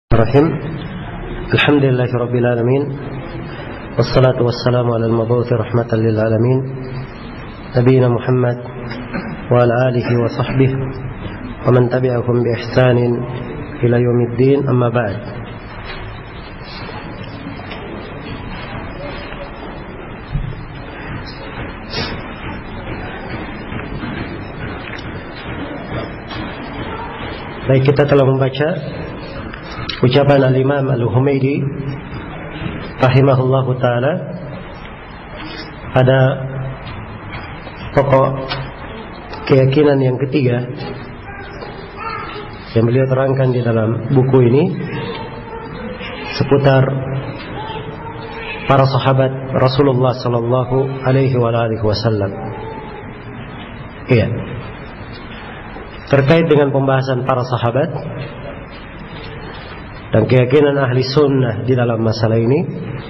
Bismillahirrahmanirrahim. Alhamdulillahirabbil alamin. Wassalatu wassalamu ala al-mab'uts rahmatan lil alamin. Nabiyina Muhammad wa ala alihi wa sahbihi wa man tabi'ahum bi ihsanin ila yaumiddin. Amma ba'd. Baik, kita telah membaca ucapan al-Imam Al-Humaydi rahimahullahu ta'ala pada pokok keyakinan yang ketiga yang beliau terangkan di dalam buku ini seputar para sahabat Rasulullah sallallahu alaihi wasallam. Iya. Terkait dengan pembahasan para sahabat dan keyakinan ahli sunnah di dalam masalah ini,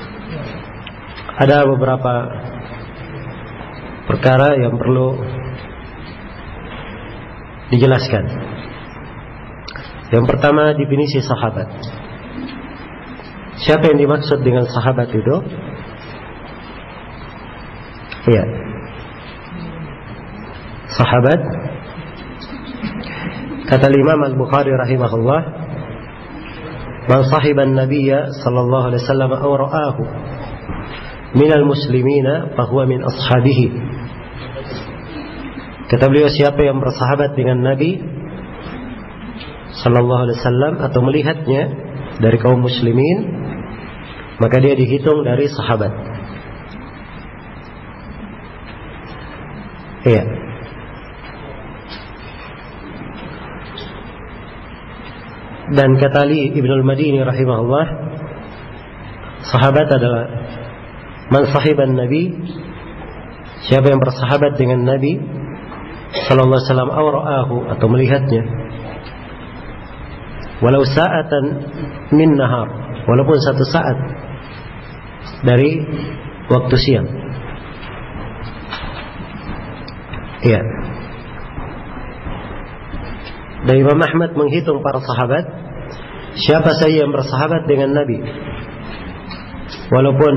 ada beberapa perkara yang perlu dijelaskan. Yang pertama, definisi sahabat. Siapa yang dimaksud dengan sahabat itu? Iya, sahabat, kata Imam Al-Bukhari rahimahullah, man sahiban nabiyya sallallahu alaihi wasallam aw ra'ahu minal muslimina fahuwa min ashabihi. Kata beliau, siapa yang bersahabat dengan Nabi sallallahu alaihi wasallam atau melihatnya dari kaum muslimin, maka dia dihitung dari sahabat. Iya. Dan kata Ali Ibn al-Madini rahimahullah, sahabat adalah man sahiban Nabi, siapa yang bersahabat dengan Nabi sallallahu alaihi wasallam aw ra'ahu atau melihatnya, walau sa'atan min nahar, walaupun satu saat dari waktu siang. Iya. Dan Imam Ahmad menghitung para sahabat, siapa saja yang bersahabat dengan Nabi walaupun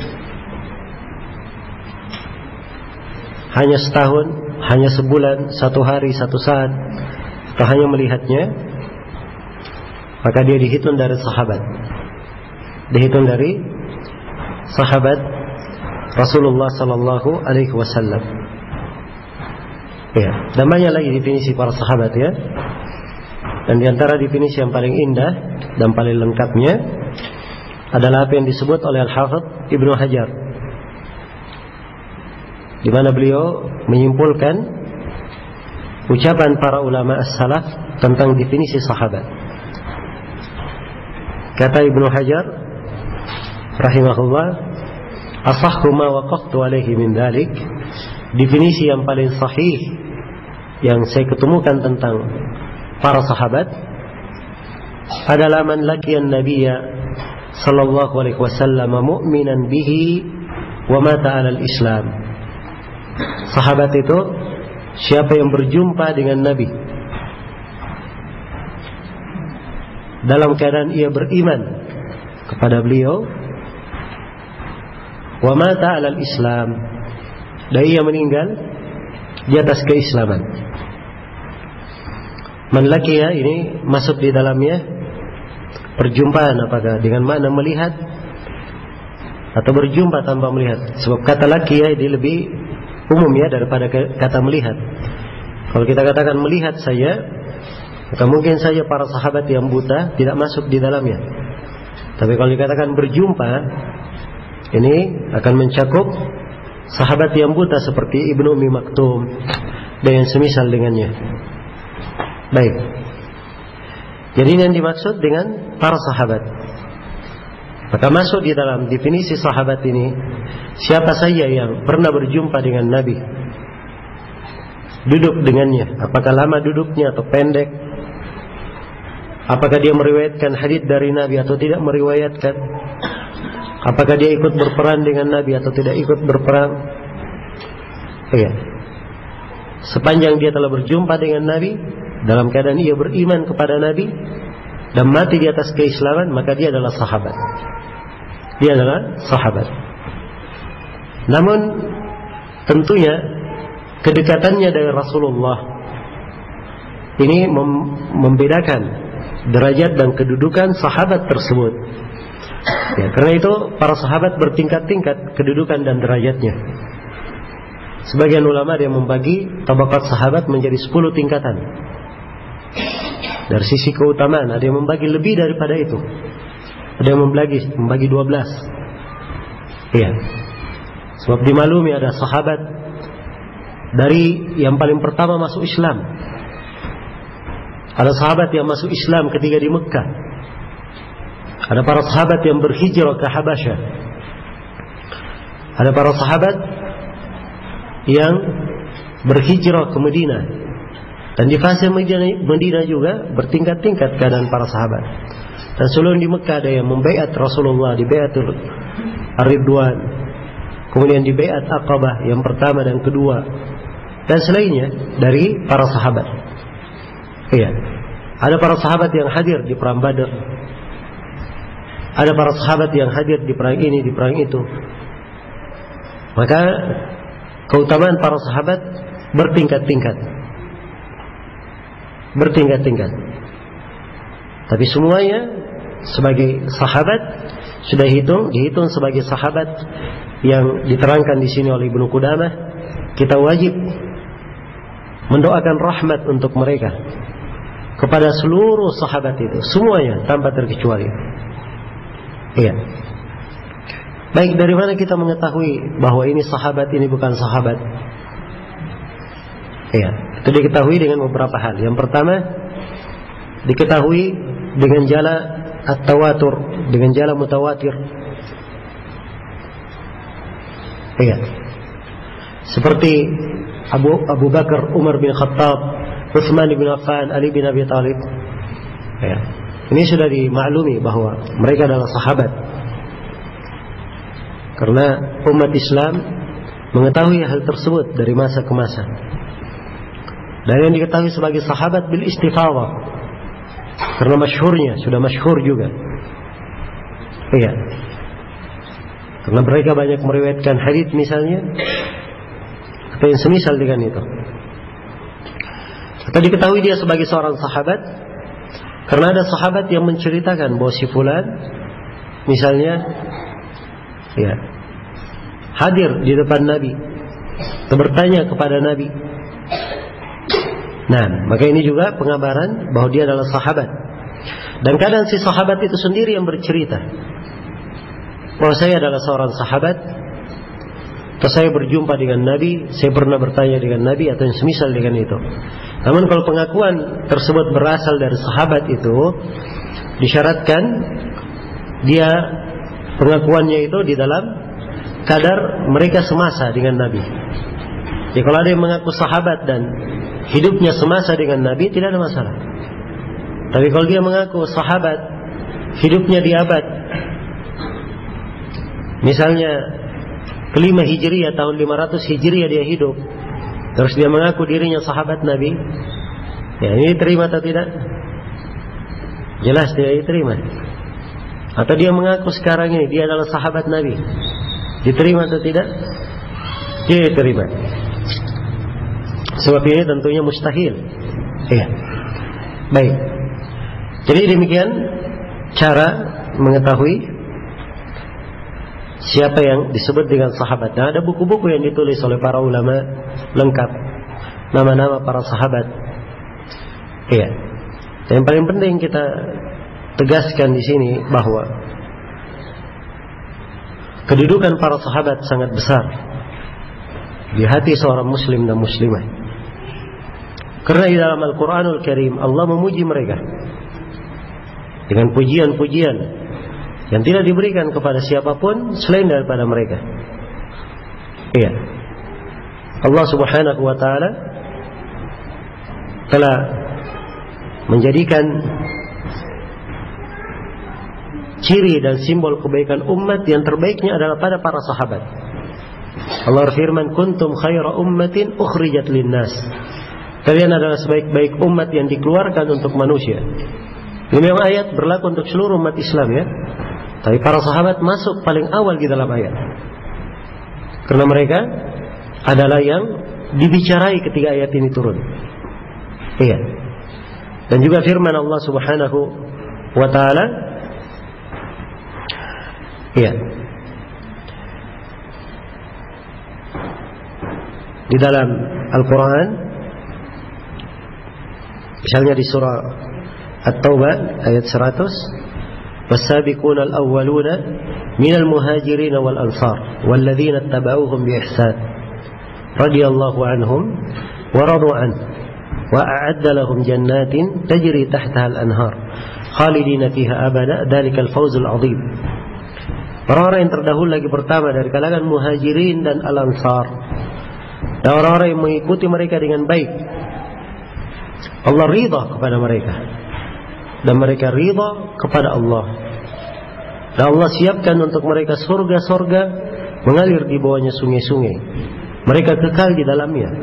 hanya setahun, hanya sebulan, satu hari, satu saat, atau hanya melihatnya, maka dia dihitung dari sahabat, dihitung dari sahabat Rasulullah sallallahu alaihi wasallam. Ya, dan banyak lagi definisi para sahabat ya. Dan di antara definisi yang paling indah dan paling lengkapnya adalah apa yang disebut oleh Al-Hafidz Ibnu Hajar, di mana beliau menyimpulkan ucapan para ulama as-salaf tentang definisi sahabat. Kata Ibnu Hajar rahimahullah, asahhu ma waqaftu alaihi min dzalik, definisi yang paling sahih yang saya ketemukan tentang para sahabat adalah man laqiyan nabiyya sallallahu alaihi wasallam mu'minan bihi wa mata 'alal Islam. Sahabat itu siapa yang berjumpa dengan Nabi dalam keadaan ia beriman kepada beliau, wa mata 'alal Islam, dan ia meninggal di atas keislaman. Man laqiya ini masuk di dalamnya perjumpaan, apakah dengan makna melihat atau berjumpa tanpa melihat. Sebab kata laqiya ini lebih umum ya daripada kata melihat. Kalau kita katakan melihat saja, maka mungkin saja para sahabat yang buta tidak masuk di dalamnya. Tapi kalau dikatakan berjumpa, ini akan mencakup sahabat yang buta seperti Ibnu Ummi Maktum dan yang semisal dengannya. Baik. Jadi yang dimaksud dengan para sahabat, maka masuk di dalam definisi sahabat ini siapa saja yang pernah berjumpa dengan Nabi, duduk dengannya, apakah lama duduknya atau pendek, apakah dia meriwayatkan hadits dari Nabi atau tidak meriwayatkan, apakah dia ikut berperang dengan Nabi atau tidak ikut berperang. Iya. Sepanjang dia telah berjumpa dengan Nabi dalam keadaan ia beriman kepada Nabi, dan mati di atas keislaman, maka dia adalah sahabat. Dia adalah sahabat. Namun tentunya kedekatannya dari Rasulullah ini membedakan derajat dan kedudukan sahabat tersebut. Ya, karena itu para sahabat bertingkat-tingkat kedudukan dan derajatnya. Sebagian ulama dia membagi tabakat sahabat menjadi 10 tingkatan. Dari sisi keutamaan ada yang membagi lebih daripada itu. Ada yang membagi 12. Iya. Sebab dimaklumi ada sahabat dari yang paling pertama masuk Islam. Ada sahabat yang masuk Islam ketika di Mekah. Ada para sahabat yang berhijrah ke Habasyah. Ada para sahabat yang berhijrah ke Madinah. Dan di fase Madinah juga bertingkat-tingkat keadaan para sahabat. Dan sebelum di Mekah ada yang membaiat Rasulullah di Baiatul Ridwan, kemudian di Baiat Aqabah yang pertama dan kedua, dan selainnya dari para sahabat. Iya. Ada para sahabat yang hadir di perang Badar. Ada para sahabat yang hadir di perang ini, di perang itu. Maka keutamaan para sahabat bertingkat-tingkat. Bertingkat-tingkat. Tapi semuanya sebagai sahabat sudah dihitung sebagai sahabat yang diterangkan di sini oleh Ibnu Qudamah. Kita wajib mendoakan rahmat untuk mereka kepada seluruh sahabat itu, semuanya tanpa terkecuali. Iya. Baik, dari mana kita mengetahui bahwa ini sahabat, ini bukan sahabat? Iya, itu diketahui dengan beberapa hal. Yang pertama, diketahui dengan jala at-tawatur, dengan jala mutawatir. Iya. Seperti Abu Bakar, Umar bin Khattab, Utsman bin Affan, Ali bin Abi Thalib. Ya. Ini sudah dimaklumi bahwa mereka adalah sahabat. Karena umat Islam mengetahui hal tersebut dari masa ke masa. Dan yang diketahui sebagai sahabat bil istifadhah. Karena masyhurnya, sudah masyhur juga. Iya. Karena mereka banyak meriwayatkan hadits misalnya, atau yang semisal dengan itu. Atau diketahui dia sebagai seorang sahabat karena ada sahabat yang menceritakan bahwa si fulan misalnya ya hadir di depan Nabi atau bertanya kepada Nabi. Nah, maka ini juga pengabaran bahwa dia adalah sahabat. Dan kadang si sahabat itu sendiri yang bercerita bahwa saya adalah seorang sahabat, atau saya berjumpa dengan Nabi, saya pernah bertanya dengan Nabi, atau yang semisal dengan itu. Namun kalau pengakuan tersebut berasal dari sahabat itu, disyaratkan dia pengakuannya itu di dalam kadar mereka semasa dengan Nabi. Jadi kalau ada yang mengaku sahabat dan hidupnya semasa dengan Nabi, tidak ada masalah. Tapi kalau dia mengaku sahabat, hidupnya di abad misalnya kelima Hijriah, tahun 500 Hijriah dia hidup, terus dia mengaku dirinya sahabat Nabi, ya ini terima atau tidak? Jelas tidak diterima. Atau dia mengaku sekarang ini dia adalah sahabat Nabi, diterima atau tidak? Tidak diterima. Sebab ini tentunya mustahil. Iya. Baik. Jadi demikian cara mengetahui siapa yang disebut dengan sahabat. Nah, ada buku-buku yang ditulis oleh para ulama lengkap nama-nama para sahabat. Iya. Dan yang paling penting kita tegaskan di sini bahwa kedudukan para sahabat sangat besar di hati seorang muslim dan muslimah. Karena di dalam Al-Quranul Karim Allah memuji mereka dengan pujian-pujian yang tidak diberikan kepada siapapun selain daripada mereka. Iya. Allah Subhanahu wa taala telah menjadikan ciri dan simbol kebaikan umat yang terbaiknya adalah pada para sahabat. Allah berfirman, "Kuntum khaira ummatin ukhrijat lin-nas." Kalian adalah sebaik-baik umat yang dikeluarkan untuk manusia. Ini memang ayat berlaku untuk seluruh umat Islam ya. Tapi para sahabat masuk paling awal di dalam ayat. Karena mereka adalah yang dibicarai ketika ayat ini turun. Iya. Dan juga firman Allah Subhanahu wa taala, iya, di dalam Al-Quran, misalnya di surah At-Taubah ayat 100, was-sabiquna al-awwaluna minal muhajirin wal ansar walladzina ittaba'uuhum bi ihsan radhiyallahu anhum wa radu an wa a'adda lahum jannatin tajri tahtaha al-anhar khalidina fiha abada dzalikal fawzul 'adzim. Orang-orang yang terdahulu lagi pertama dari kalangan muhajirin dan al-ansar, dan orang-orang yang mengikuti mereka dengan baik, Allah ridha kepada mereka dan mereka ridha kepada Allah. Dan Allah siapkan untuk mereka surga-surga mengalir di bawahnya sungai-sungai. Mereka kekal di dalamnya.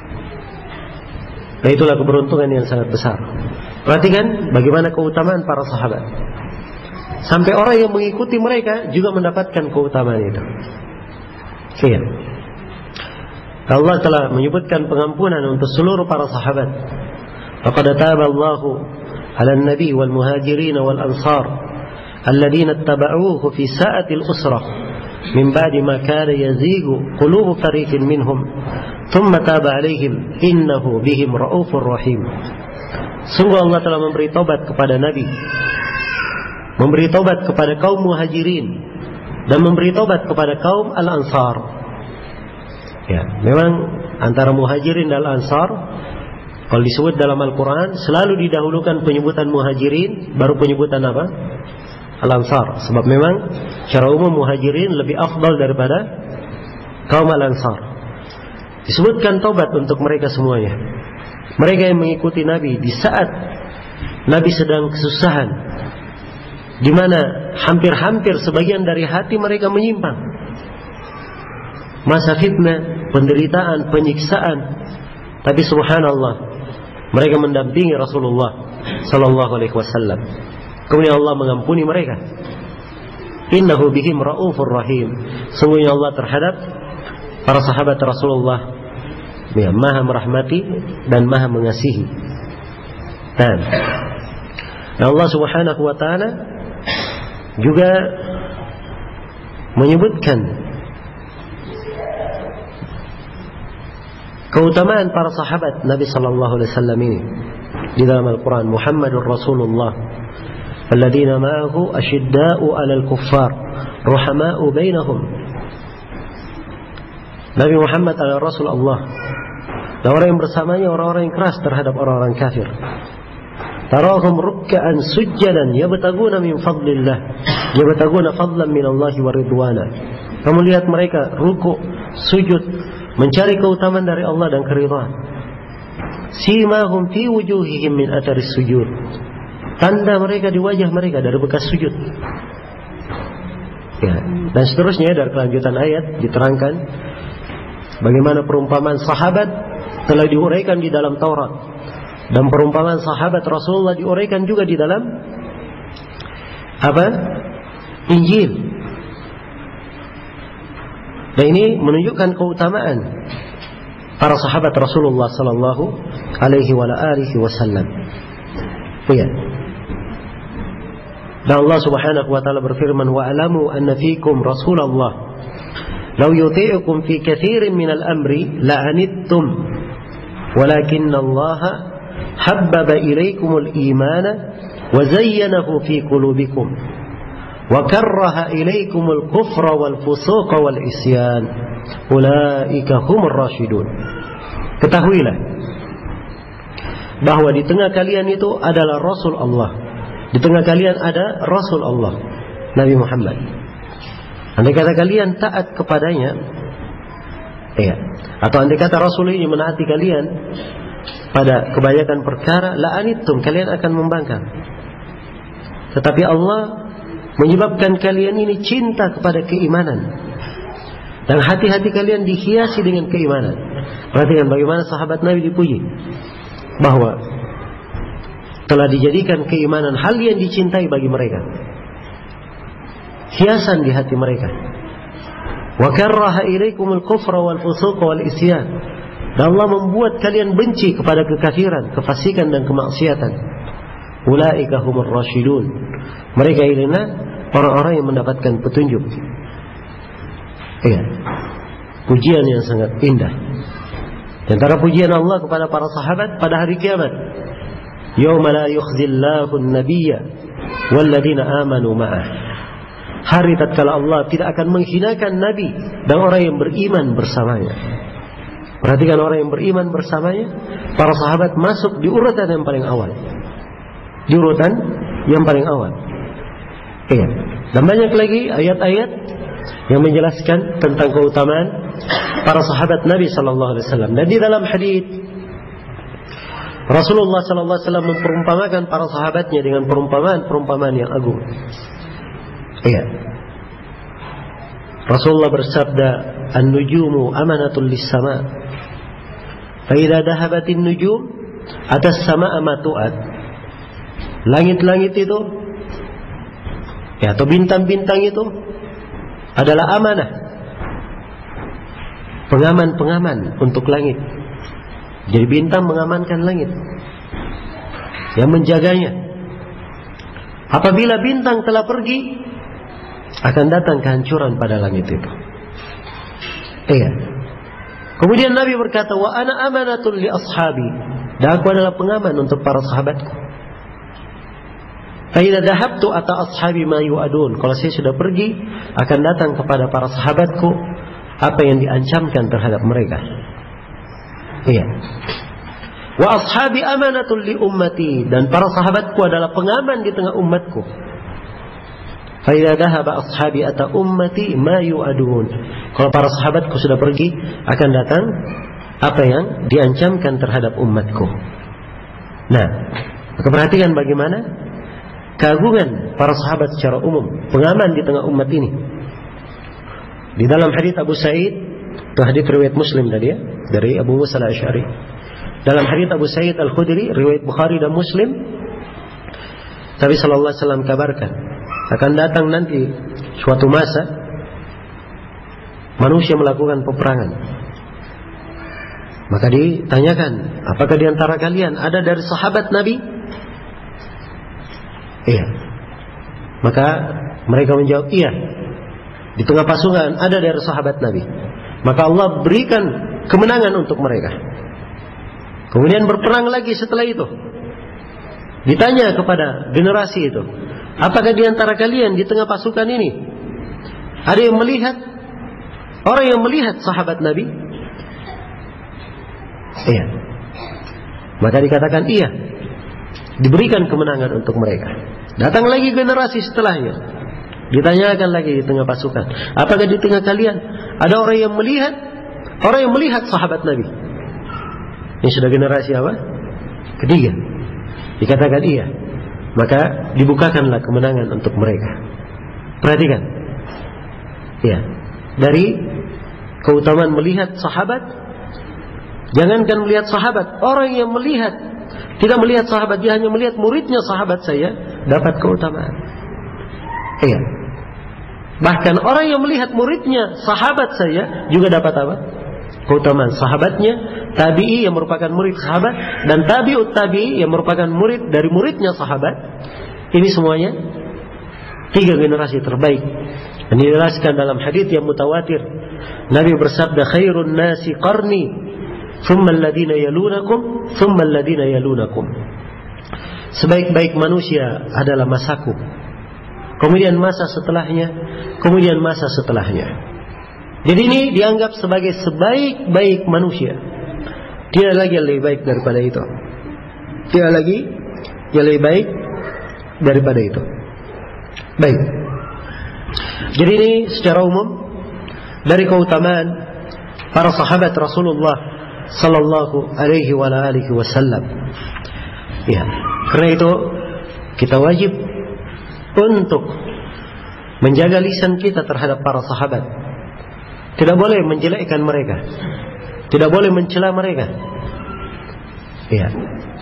Dan itulah keberuntungan yang sangat besar. Perhatikan bagaimana keutamaan para sahabat. Sampai orang yang mengikuti mereka juga mendapatkan keutamaan itu. Iya. Allah telah menyebutkan pengampunan untuk seluruh para sahabat. Laqad taballahu 'alan nabi wal muhajirin wal ansar alladziina ittaba'uuhu fi sa'atil usrah min ba'di ma kana yazighu qulubu fariqin minhum thumma taba 'alaihim innahu bihim ra'ufur rahim. Sungguh Allah telah memberi taubat kepada nabi, memberi taubat kepada kaum muhajirin, dan memberi taubat kepada kaum al-ansar. Ya, memang antara muhajirin dan al-ansar, kalau disebut dalam Al-Quran selalu didahulukan penyebutan muhajirin, baru penyebutan apa? Al-ansar. Sebab memang secara umum muhajirin lebih afdal daripada kaum al-ansar. Disebutkan taubat untuk mereka semuanya. Mereka yang mengikuti Nabi di saat Nabi sedang kesusahan, di mana hampir-hampir sebagian dari hati mereka menyimpang. Masa fitnah, penderitaan, penyiksaan, tapi subhanallah, mereka mendampingi Rasulullah sallallahu alaihi wasallam. Kemudian Allah mengampuni mereka. Innahu bihim raufur rahim. Sungguhnya Allah terhadap para sahabat Rasulullah ya, Maha merahmati dan Maha mengasihi. Dan Allah Subhanahu wa taala juga menyebutkan keutamaan para sahabat Nabi sallallahu alaihi wasallam ini di dalam Al-Quran. Muhammadur Rasulullah alladzina ma'ahu asyidda'u 'alal kuffar ruhama'u bainahum. Nabi Muhammad adalah Rasul Allah, dan orang yang bersamanya orang-orang yang keras terhadap orang-orang kafir. Tarahum ruk'an sujjadan yabtaguna min fadlillah yabtaguna fadlan min Allah wa ridwana. Kamu lihat mereka ruku', sujud, mencari keutamaan dari Allah dan keridhaan. Simahum fi wujuhihim min atharis sujud. Tanda mereka di wajah mereka dari bekas sujud. Ya, dan seterusnya dari kelanjutan ayat diterangkan bagaimana perumpamaan sahabat telah diuraikan di dalam Taurat, dan perumpamaan sahabat Rasulullah diuraikan juga di dalam apa? Injil. Dan ini menunjukkan keutamaan para sahabat Rasulullah sallallahu alaihi wasallam. Ya. Dan Allah Subhanahu wa taala berfirman, wa alamu anna fiikum Rasulullah law yuti'ukum fi katsirin minal amri la'anittum walakinna Allah habbaba ilaykumul imana wa zayyanahu fi qulubikum wa karraha ilaykumul kufra wal fusuqa wal isyan ulaika humur rasyidun. Ketahuilah bahwa di tengah kalian itu adalah Rasul Allah, di tengah kalian ada Rasul Allah, Nabi Muhammad. Andai kata kalian taat kepadanya, ya, atau andai kata Rasul ini menaati kalian pada kebanyakan perkara, la'anittum, kalian akan membangkang. Tetapi Allah menyebabkan kalian ini cinta kepada keimanan, dan hati-hati kalian dihiasi dengan keimanan. Perhatikan bagaimana sahabat Nabi dipuji, bahwa telah dijadikan keimanan hal yang dicintai bagi mereka, hiasan di hati mereka. Wa karraha ilaikumul kufra wal fusuqa wal isyan. Dan Allah membuat kalian benci kepada kekafiran, kefasikan dan kemaksiatan. Ulaika humur rasyidun. Mereka inilah orang-orang yang mendapatkan petunjuk. Iya. Pujian yang sangat indah. Di antara pujian Allah kepada para sahabat pada hari kiamat. Yauma la yukhzillahu an-nabiyya walladzina amanu ma'ah. Hari tatkala Allah tidak akan menghinakan Nabi dan orang yang beriman bersamanya. Perhatikan, orang yang beriman bersamanya, para sahabat masuk di urutan yang paling awal. Di urutan yang paling awal. Iya. Dan banyak lagi ayat-ayat yang menjelaskan tentang keutamaan para sahabat Nabi sallallahu alaihi wasallam. Dan di dalam hadis Rasulullah sallallahu alaihi wasallam memperumpamakan para sahabatnya dengan perumpamaan yang agung. Iya. Rasulullah bersabda, "An-nujumu amanatul lis-sama. Fa idza dhahabatin nujum atas sama amatuat." Langit-langit itu, ya, atau bintang-bintang itu adalah amanah, pengaman-pengaman untuk langit. Jadi bintang mengamankan langit, yang menjaganya. Apabila bintang telah pergi, akan datang kehancuran pada langit itu. Iya. Kemudian Nabi berkata, "Wa ana amanatul li ashabi." Dan aku adalah pengaman untuk para sahabatku. Fa idza dhahabtu ata ashabi ma yu'adun. Kalau saya sudah pergi, akan datang kepada para sahabatku apa yang diancamkan terhadap mereka. Iya. Wa ashabi amanatul li ummati. Dan para sahabatku adalah pengaman di tengah umatku. Fa idza dhahaba ashabi ata ummati ma yu'adun. Kalau para sahabatku sudah pergi, akan datang apa yang diancamkan terhadap umatku. Nah, perhatikan bagaimana keagungan para sahabat secara umum, pengaman di tengah umat ini. Di dalam hadits Abu Sa'id, itu hadits riwayat Muslim tadi ya, dari Abu Musa al-Asy'ari. Dalam hadits Abu Sa'id al-Khudri, riwayat Bukhari dan Muslim, Nabi sallallahu alaihi wasallam kabarkan, akan datang nanti suatu masa manusia melakukan peperangan. Maka ditanyakan, apakah di antara kalian ada dari sahabat Nabi? Iya. Maka mereka menjawab, iya. Di tengah pasukan ada dari sahabat Nabi. Maka Allah berikan kemenangan untuk mereka. Kemudian berperang lagi setelah itu. Ditanya kepada generasi itu, apakah di antara kalian di tengah pasukan ini ada yang melihat, orang yang melihat sahabat Nabi? Iya. Maka dikatakan iya. Diberikan kemenangan untuk mereka. Datang lagi generasi setelahnya. Ditanyakan lagi di tengah pasukan, apakah di tengah kalian ada orang yang melihat sahabat Nabi? Ini sudah generasi apa? Ketiga. Dikatakan iya. Maka dibukakanlah kemenangan untuk mereka. Perhatikan. Ya. Dari keutamaan melihat sahabat, jangankan melihat sahabat, orang yang melihat, tidak melihat sahabat, dia hanya melihat muridnya sahabat saya, dapat keutamaan. Iya. Bahkan orang yang melihat muridnya sahabat saya juga dapat apa? Keutamaan. Sahabatnya tabi'i yang merupakan murid sahabat, dan tabi'ut tabi'i yang merupakan murid dari muridnya sahabat. Ini semuanya 3 generasi terbaik. Dan dijelaskan dalam hadits yang mutawatir. Nabi bersabda, khairun nasi qarni, thumma alladhina yalunakum, thumma alladhina yalunakum. Sebaik-baik manusia adalah masaku, kemudian masa setelahnya, kemudian masa setelahnya. Jadi ini dianggap sebagai sebaik-baik manusia. Tidak lagi yang lebih baik daripada itu. Tidak lagi yang lebih baik daripada itu. Baik. Jadi ini secara umum dari keutamaan para sahabat Rasulullah sallallahu alaihi wa alihi wasallam. Ya, karena itu kita wajib untuk menjaga lisan kita terhadap para sahabat. Tidak boleh menjelekkan mereka, tidak boleh mencela mereka. Ya.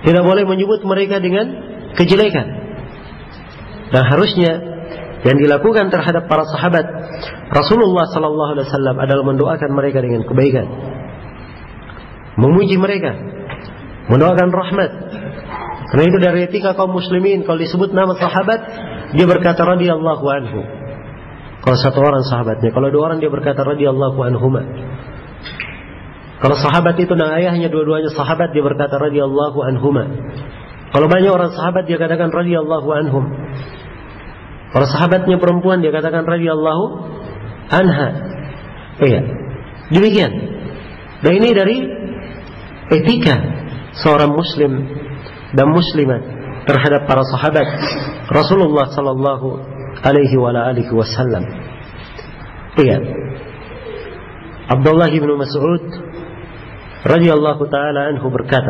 Tidak boleh menyebut mereka dengan kejelekan. Dan harusnya yang dilakukan terhadap para sahabat Rasulullah sallallahu alaihi wasallam adalah mendoakan mereka dengan kebaikan, memuji mereka, mendoakan rahmat. Karena itu dari etika kaum muslimin, kalau disebut nama sahabat, dia berkata radhiyallahu anhu. Kalau satu orang sahabatnya, kalau dua orang dia berkata radhiyallahu anhuma. Kalau sahabat itu dan ayahnya dua-duanya sahabat, dia berkata radhiyallahu anhuma. Kalau banyak orang sahabat dia katakan radhiyallahu anhum. Kalau sahabatnya perempuan dia katakan radhiyallahu anha. Iya. Demikian. Dan ini dari etika seorang muslim dan muslimat terhadap para sahabat Rasulullah sallallahu alaihi wa alihi wasallam. Iya. Abdullah bin Mas'ud radhiyallahu taala anhu berkata,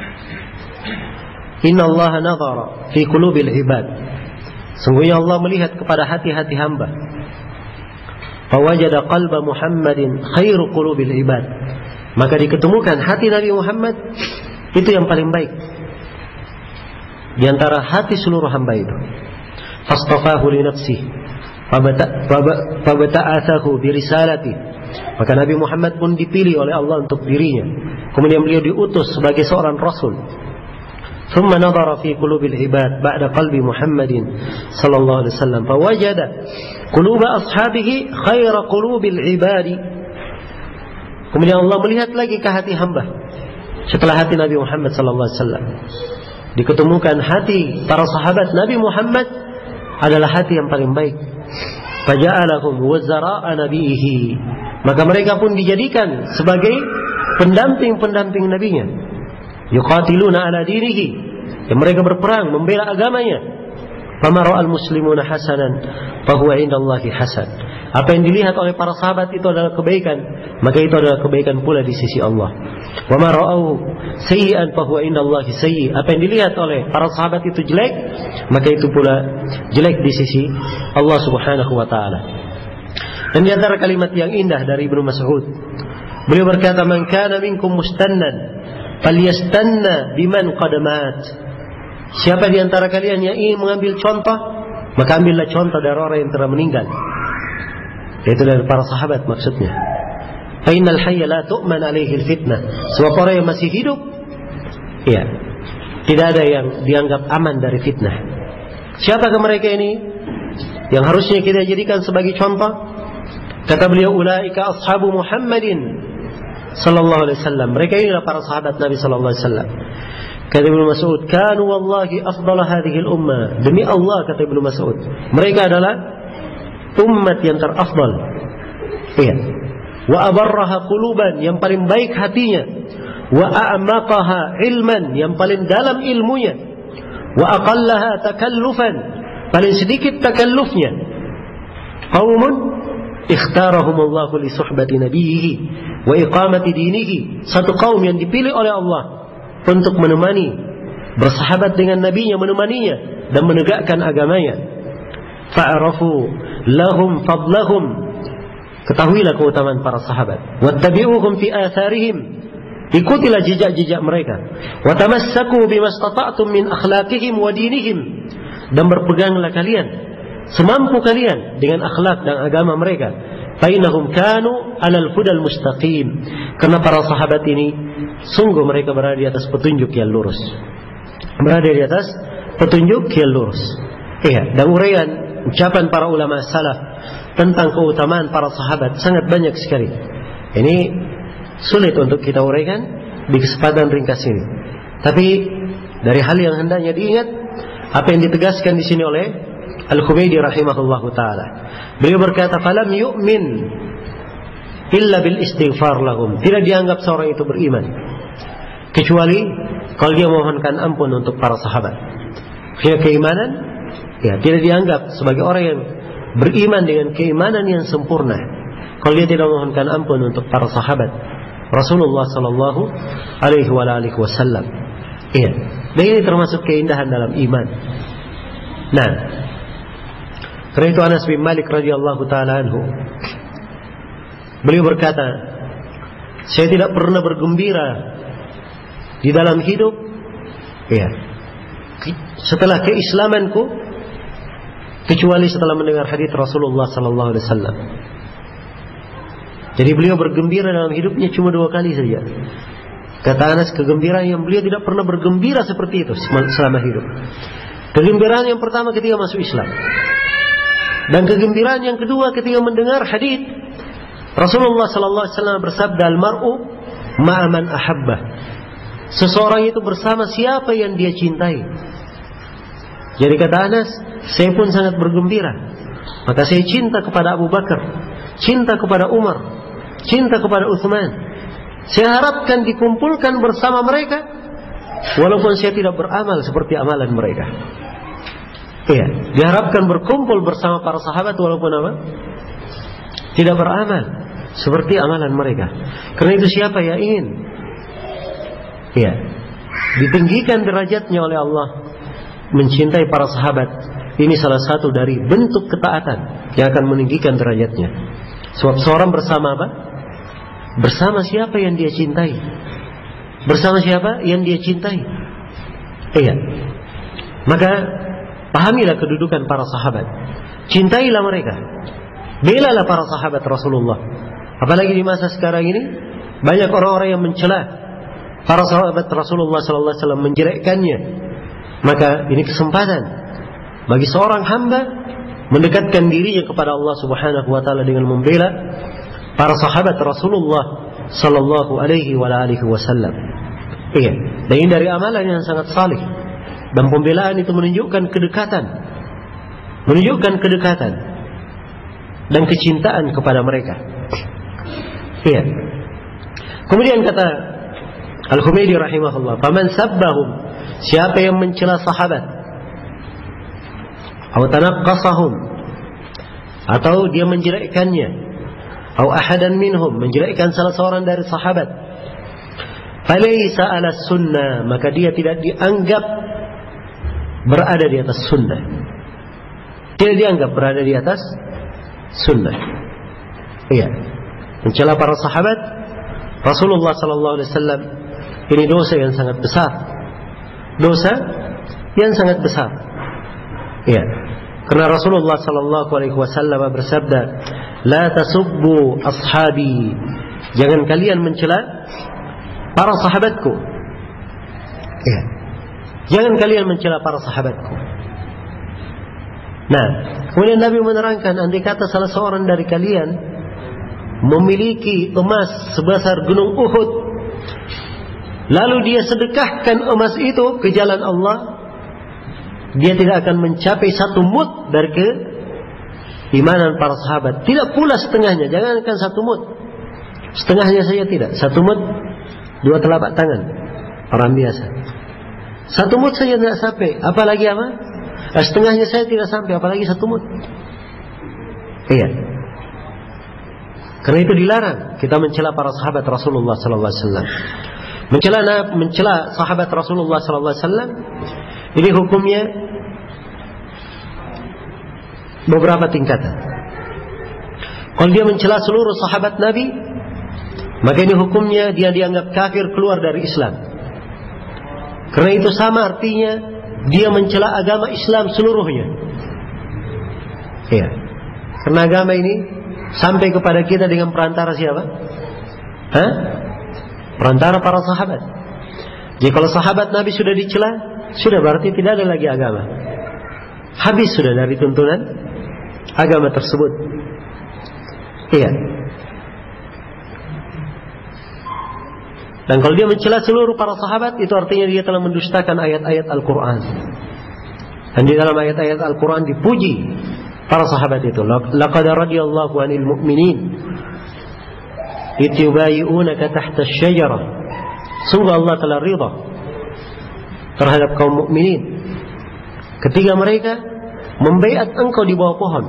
"Inna Allah nadhara fi qulubil ibad." Sungguhnya Allah melihat kepada hati-hati hamba. Fawajada qalba Muhammadin khairu qulubil ibad. Maka diketemukan hati Nabi Muhammad itu yang paling baik di antara hati seluruh hamba itu. Fastafahu li nafsihi fabata'athahu bi risalati. Maka Nabi Muhammad pun dipilih oleh Allah untuk dirinya. Kemudian beliau diutus sebagai seorang rasul. ثم نظر في قلوب العباد بعد قلب محمد صلى الله عليه وسلم فوجد قلوب أصحابه خير قلوب العباد. Kemudian Allah melihat lagi ke hati hamba setelah hati Nabi Muhammad sallallahu alaihi wasallam. Diketemukan hati para sahabat Nabi Muhammad adalah hati yang paling baik. Faja'alahum wazara'a nabihi. Maka mereka pun dijadikan sebagai pendamping-pendamping nabinya. Yuqatiluna ala dinihi, yang mereka berperang membela agamanya. Fama ra'al muslimuna hasanan fahuwa indallahi hasan. Apa yang dilihat oleh para sahabat itu adalah kebaikan, maka itu adalah kebaikan pula di sisi Allah. Wa ma ra'au sayyi'an fahuwa indallahi sayyi'. Apa yang dilihat oleh para sahabat itu jelek, maka itu pula jelek di sisi Allah Subhanahu wa taala. Dan di antara kalimat yang indah dari Ibnu Mas'ud, beliau berkata, "Man kana minkum mustannan falyastanna biman qad mat." Siapa di antara kalian yang ingin mengambil contoh, maka ambillah contoh dari orang yang telah meninggal. Itu dari para sahabat maksudnya. Fa innal hayya la tu'man alaihi fitnah. Sebab orang yang masih hidup, ya, tidak ada yang dianggap aman dari fitnah. Siapakah mereka ini yang harusnya kita jadikan sebagai contoh? Kata beliau, ulaika ashabu Muhammadin sallallahu alaihi wasallam. Mereka inilah para sahabat Nabi sallallahu alaihi wasallam. Kata Ibnu Mas'ud, kanu wallahi afdala hadhihi al-ummah. Demi Allah, kata Ibnu Mas'ud, mereka adalah umat yang terafdal. Iya. Wa abarraha quluban, yang paling baik hatinya. Wa a'maqaha ilman, yang paling dalam ilmunya. Wa aqallaha takallufan, paling sedikit takallufnya. Qaumun ikhtarahumullahu li suhbati nabiyhi wa iqamati dinihi. Satu kaum yang dipilih oleh Allah untuk menemani, bersahabat dengan nabinya, menemaninya dan menegakkan agamanya. Fa'arafu lahum fadlahum, ketahuilah keutamaan para sahabat. Wattabi'uhum fi atharihim, ikutilah jejak-jejak mereka. Wa tamassaku bimastata'tum min akhlaqihim wa dinihim, dan berpeganglah kalian semampu kalian dengan akhlak dan agama mereka. Fainahum kanu 'alal hudal mustaqim, karena para sahabat ini sungguh mereka berada di atas petunjuk yang lurus. Berada di atas petunjuk yang lurus. Iya, dan uraian ucapan para ulama salaf tentang keutamaan para sahabat sangat banyak sekali. Ini sulit untuk kita uraikan di kesempatan ringkas ini. Tapi dari hal yang hendaknya diingat, apa yang ditegaskan di sini oleh Al-Khumaydi rahimahullahu taala. Beliau berkata, "Falam yu'min illa bil istighfar lahum." Tidak dianggap seorang itu beriman kecuali kalau dia mohonkan ampun untuk para sahabat. Keimanan, ya, tidak dianggap sebagai orang yang beriman dengan keimanan yang sempurna kalau dia tidak mohonkan ampun untuk para sahabat Rasulullah sallallahu alaihi wasallam. Iya, dan ini termasuk keindahan dalam iman. Nah, karena itu Anas bin Malik radhiyallahu taala anhu, beliau berkata, saya tidak pernah bergembira di dalam hidup Ya. Setelah keislamanku, kecuali setelah mendengar hadits Rasulullah sallallahu alaihi wasallam. Jadi beliau bergembira dalam hidupnya cuma 2 kali saja. Kata Anas, kegembiraan yang beliau tidak pernah bergembira seperti itu selama hidup. Kegembiraan yang pertama ketika masuk Islam, dan kegembiraan yang kedua ketika mendengar hadits Rasulullah sallallahu alaihi wasallam bersabda, "Al-mar'u ma'a man ahabba." Seseorang itu bersama siapa yang dia cintai. Jadi kata Anas, saya pun sangat bergembira. Maka saya cinta kepada Abu Bakar, cinta kepada Umar, cinta kepada Utsman. Saya harapkan dikumpulkan bersama mereka, walaupun saya tidak beramal seperti amalan mereka. Iya, diharapkan berkumpul bersama para sahabat walaupun apa? Tidak beramal seperti amalan mereka. Karena itu siapa yang ingin ditinggikan derajatnya oleh Allah, mencintai para sahabat, ini salah satu dari bentuk ketaatan yang akan meninggikan derajatnya. Sebab seorang bersama apa? Bersama siapa yang dia cintai. Bersama siapa yang dia cintai. Iya. Maka pahamilah kedudukan para sahabat. Cintailah mereka. Belalah para sahabat Rasulullah. Apalagi di masa sekarang ini banyak orang-orang yang mencela para sahabat Rasulullah sallallahu alaihi wasallam, menjelekkannya. Maka ini kesempatan bagi seorang hamba mendekatkan dirinya kepada Allah Subhanahu wa taala dengan membela para sahabat Rasulullah sallallahu alaihi wasallam. Iya, dan ini dari amalan yang sangat salih. Dan pembelaan itu menunjukkan kedekatan dan kecintaan kepada mereka. Iya. Kemudian kata Al-Humaydi rahimahullah, "Faman sabbahum," siapa yang mencela sahabat, atau tanaqqasahum, atau dia menjelekkannya, atau ahadan minhum, menjelekkan salah seorang dari sahabat, falaysa ala sunnah, maka dia tidak dianggap berada di atas sunnah. Tidak dianggap berada di atas sunnah. Iya, mencela para sahabat Rasulullah sallallahu alaihi wasallam, ini dosa yang sangat besar. Dosa yang sangat besar. Iya. Karena Rasulullah sallallahu alaihi wasallam bersabda, "La tasubbu ashabi." Jangan kalian mencela para sahabatku. Iya. Jangan kalian mencela para sahabatku. Nah, kemudian Nabi menerangkan, andai kata salah seorang dari kalian memiliki emas sebesar gunung Uhud, lalu dia sedekahkan emas itu ke jalan Allah, dia tidak akan mencapai 1 mud dari keimanan para sahabat. Tidak pula setengahnya, jangankan 1 mud, setengahnya saja tidak. 1 mud 2 telapak tangan orang biasa. 1 mud saja tidak sampai, apalagi apa? Setengahnya saya tidak sampai, apalagi 1 mud. Iya. Karena itu dilarang kita mencela para sahabat Rasulullah sallallahu alaihi wasallam. Mencela sahabat Rasulullah sallallahu alaihi wasallam ini hukumnya beberapa tingkatan. Kalau dia mencela seluruh sahabat Nabi, maka ini hukumnya dia dianggap kafir, keluar dari Islam. Karena itu sama artinya dia mencela agama Islam seluruhnya. Iya. Karena agama ini sampai kepada kita dengan perantara siapa? Perantara para sahabat. Jadi kalau sahabat Nabi sudah dicela, sudah berarti tidak ada lagi agama. Habis sudah dari tuntunan agama tersebut. Iya. Dan kalau dia mencela seluruh para sahabat, itu artinya dia telah mendustakan ayat-ayat Al-Quran. Dan di dalam ayat-ayat Al-Quran dipuji para sahabat itu. Laqad radiyallahu 'anil mu'minin yubayyi'unaka tahta asy-syajarah. Sungguh Allah telah ridha terhadap kaum mukminin ketika mereka membaiat engkau di bawah pohon.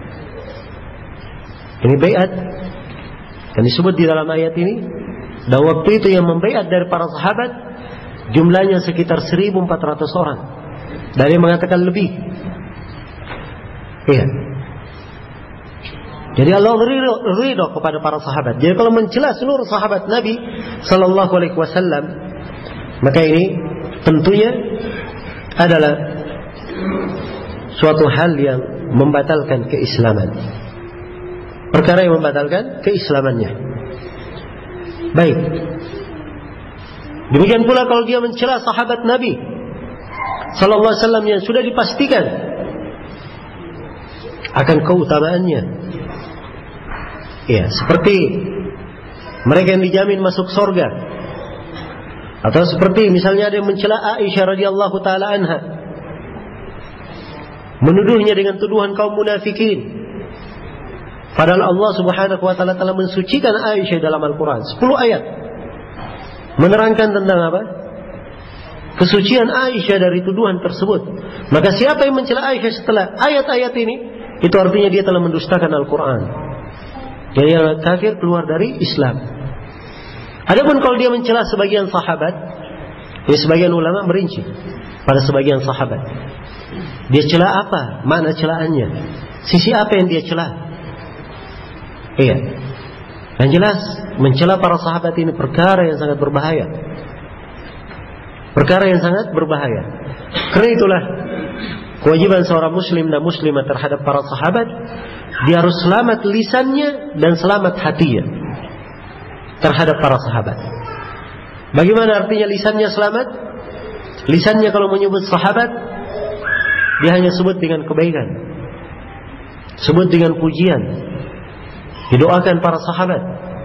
Ini baiat yang disebut di dalam ayat ini. Dan waktu itu yang membaiat dari para sahabat jumlahnya sekitar 1.400 orang. Dan yang mengatakan lebih. Iya. Jadi Allah ridha kepada para sahabat. Jadi kalau mencela seluruh sahabat Nabi sallallahu alaihi wasallam, maka ini tentunya adalah suatu hal yang membatalkan keislaman. Perkara yang membatalkan keislamannya. Baik. Demikian pula kalau dia mencela sahabat Nabi sallallahu alaihi wasallam yang sudah dipastikan akan keutamaannya. Ya, seperti mereka yang dijamin masuk surga. Atau seperti misalnya ada yang mencela Aisyah radhiyallahu taala anha, menuduhnya dengan tuduhan kaum munafikin. Padahal Allah Subhanahu wa taala telah mensucikan Aisyah dalam Al-Qur'an 10 ayat menerangkan tentang apa? Kesucian Aisyah dari tuduhan tersebut. Maka siapa yang mencela Aisyah setelah ayat-ayat ini, itu artinya dia telah mendustakan Al-Qur'an. Jadi orang kafir keluar dari Islam. Adapun kalau dia mencela sebagian sahabat, ya sebagian ulama merinci pada sebagian sahabat. Dia cela apa? Mana celaannya? Sisi apa yang dia cela? Iya. Yang jelas mencela para sahabat ini perkara yang sangat berbahaya. Perkara yang sangat berbahaya. Karena itulah kewajiban seorang muslim dan muslimah terhadap para sahabat, dia harus selamat lisannya dan selamat hatinya terhadap para sahabat. Bagaimana artinya lisannya selamat? Lisannya kalau menyebut sahabat, dia hanya sebut dengan kebaikan, sebut dengan pujian, didoakan para sahabat.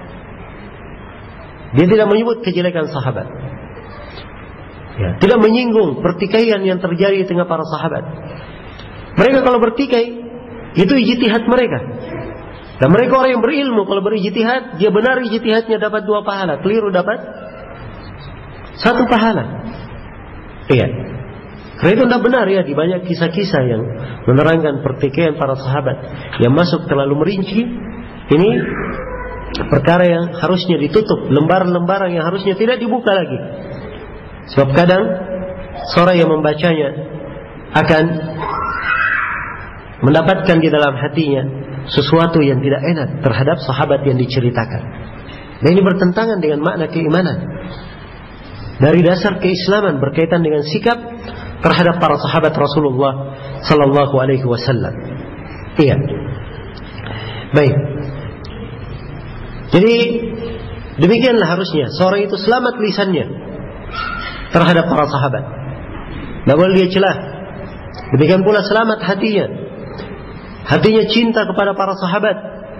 Dia tidak menyebut kejelekan sahabat. Ya, tidak menyinggung pertikaian yang terjadi di tengah para sahabat. Mereka kalau bertikai, itu ijtihad mereka. Dan mereka orang yang berilmu, kalau berijtihad, dia benar ijtihadnya dapat 2 pahala, keliru dapat 1 pahala. Iya. Karena itu tidak benar ya, di banyak kisah-kisah yang menerangkan pertikaian para sahabat yang masuk terlalu merinci. Ini perkara yang harusnya ditutup, lembaran-lembaran yang harusnya tidak dibuka lagi. Sebab kadang seorang yang membacanya akan mendapatkan di dalam hatinya sesuatu yang tidak enak terhadap sahabat yang diceritakan. Dan ini bertentangan dengan makna keimanan. Dari dasar keislaman berkaitan dengan sikap terhadap para sahabat Rasulullah sallallahu alaihi wasallam. Iya. Baik. Jadi demikianlah harusnya seorang itu selamat lisannya terhadap para sahabat. Tidak boleh dia celah. Demikian pula selamat hatinya. Hatinya cinta kepada para sahabat,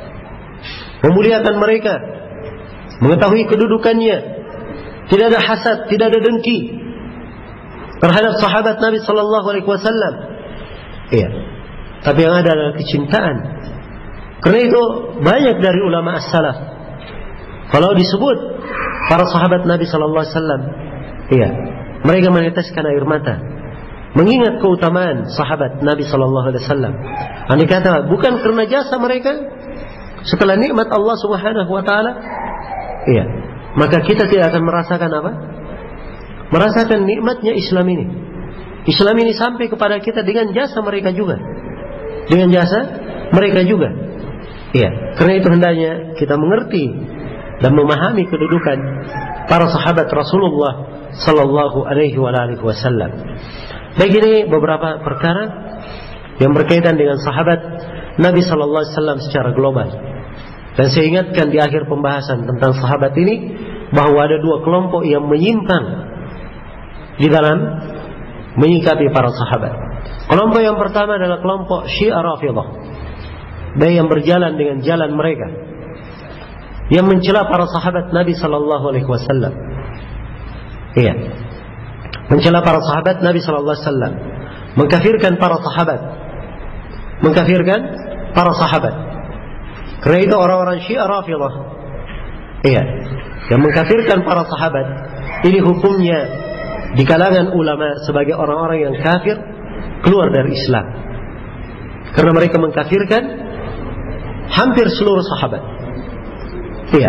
memuliakan mereka, mengetahui kedudukannya, tidak ada hasad, tidak ada dengki terhadap sahabat Nabi sallallahu alaihi wasallam. Iya. Tapi yang ada adalah kecintaan. Karena itu banyak dari ulama as-salaf, kalau disebut para sahabat Nabi sallallahu alaihi wasallam, iya, mereka meneteskan air mata, mengingat keutamaan sahabat Nabi sallallahu alaihi wasallam. Andai kata bukan karena jasa mereka setelah nikmat Allah Subhanahu wa taala, iya, maka kita tidak akan merasakan apa? Merasakan nikmatnya Islam ini. Islam ini sampai kepada kita dengan jasa mereka juga. Dengan jasa mereka juga. Iya, karena itu hendaknya kita mengerti dan memahami kedudukan para sahabat Rasulullah sallallahu alaihi wasallam. Baik, ini beberapa perkara yang berkaitan dengan sahabat Nabi sallallahu alaihi wasallam secara global. Dan saya ingatkan di akhir pembahasan tentang sahabat ini bahwa ada 2 kelompok yang menyimpang di dalam menyikapi para sahabat. Kelompok yang pertama adalah kelompok Syiah Rafidhah, dan yang berjalan dengan jalan mereka, yang mencela para sahabat Nabi sallallahu alaihi wasallam. Iya. Mencela para sahabat Nabi sallallahu alaihi wasallam, mengkafirkan para sahabat. Mengkafirkan para sahabat. Karena itu orang-orang Syiah Rafidhah, iya, yang mengkafirkan para sahabat, ini hukumnya di kalangan ulama sebagai orang-orang yang kafir, keluar dari Islam. Karena mereka mengkafirkan hampir seluruh sahabat. Iya.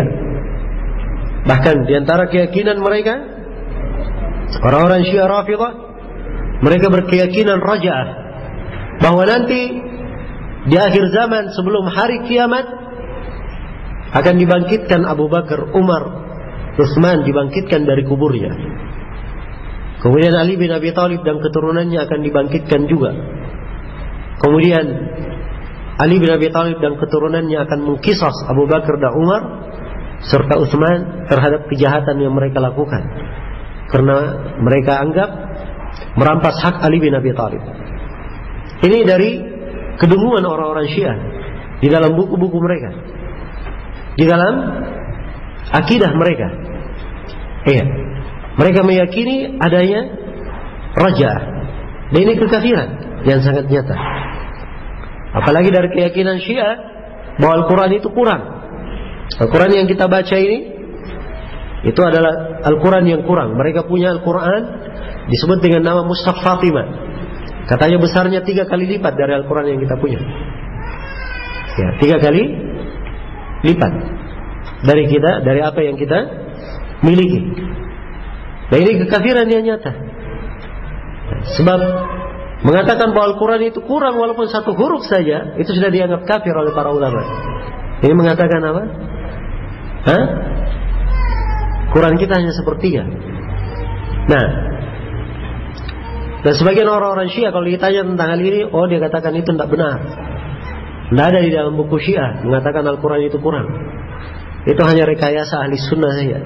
Bahkan di antara keyakinan mereka, orang-orang Syiah Rafidhah, mereka berkeyakinan raja'ah, bahwa nanti di akhir zaman sebelum hari kiamat akan dibangkitkan Abu Bakar, Umar, Utsman, dibangkitkan dari kuburnya. Kemudian Ali bin Abi Thalib dan keturunannya akan dibangkitkan juga. Kemudian Ali bin Abi Thalib dan keturunannya akan mengqisas Abu Bakar dan Umar serta Utsman terhadap kejahatan yang mereka lakukan, karena mereka anggap merampas hak Ali bin Abi Thalib. Ini dari kedunguan orang-orang Syiah di dalam buku-buku mereka, di dalam akidah mereka. Iya, mereka meyakini adanya raja'ah, dan ini kekafiran yang sangat nyata. Apalagi dari keyakinan Syiah bahwa Al-Quran itu kurang. Al-Quran yang kita baca ini itu adalah Al-Quran yang kurang. Mereka punya Al-Quran disebut dengan nama Mushaf Fatimah. Katanya besarnya 3 kali lipat dari Al-Quran yang kita punya. Ya, 3 kali lipat dari kita, dari apa yang kita miliki. Dan ini kekafiran yang nyata. Sebab mengatakan bahwa Al-Quran itu kurang walaupun 1 huruf saja, itu sudah dianggap kafir oleh para ulama. Ini mengatakan apa? Quran kita hanya 1/3. Nah, dan sebagian orang-orang Syiah kalau ditanya tentang hal ini, dia katakan itu tidak benar. Tidak ada di dalam buku Syiah mengatakan Al-Quran itu kurang. Itu hanya rekayasa ahli sunnah saja.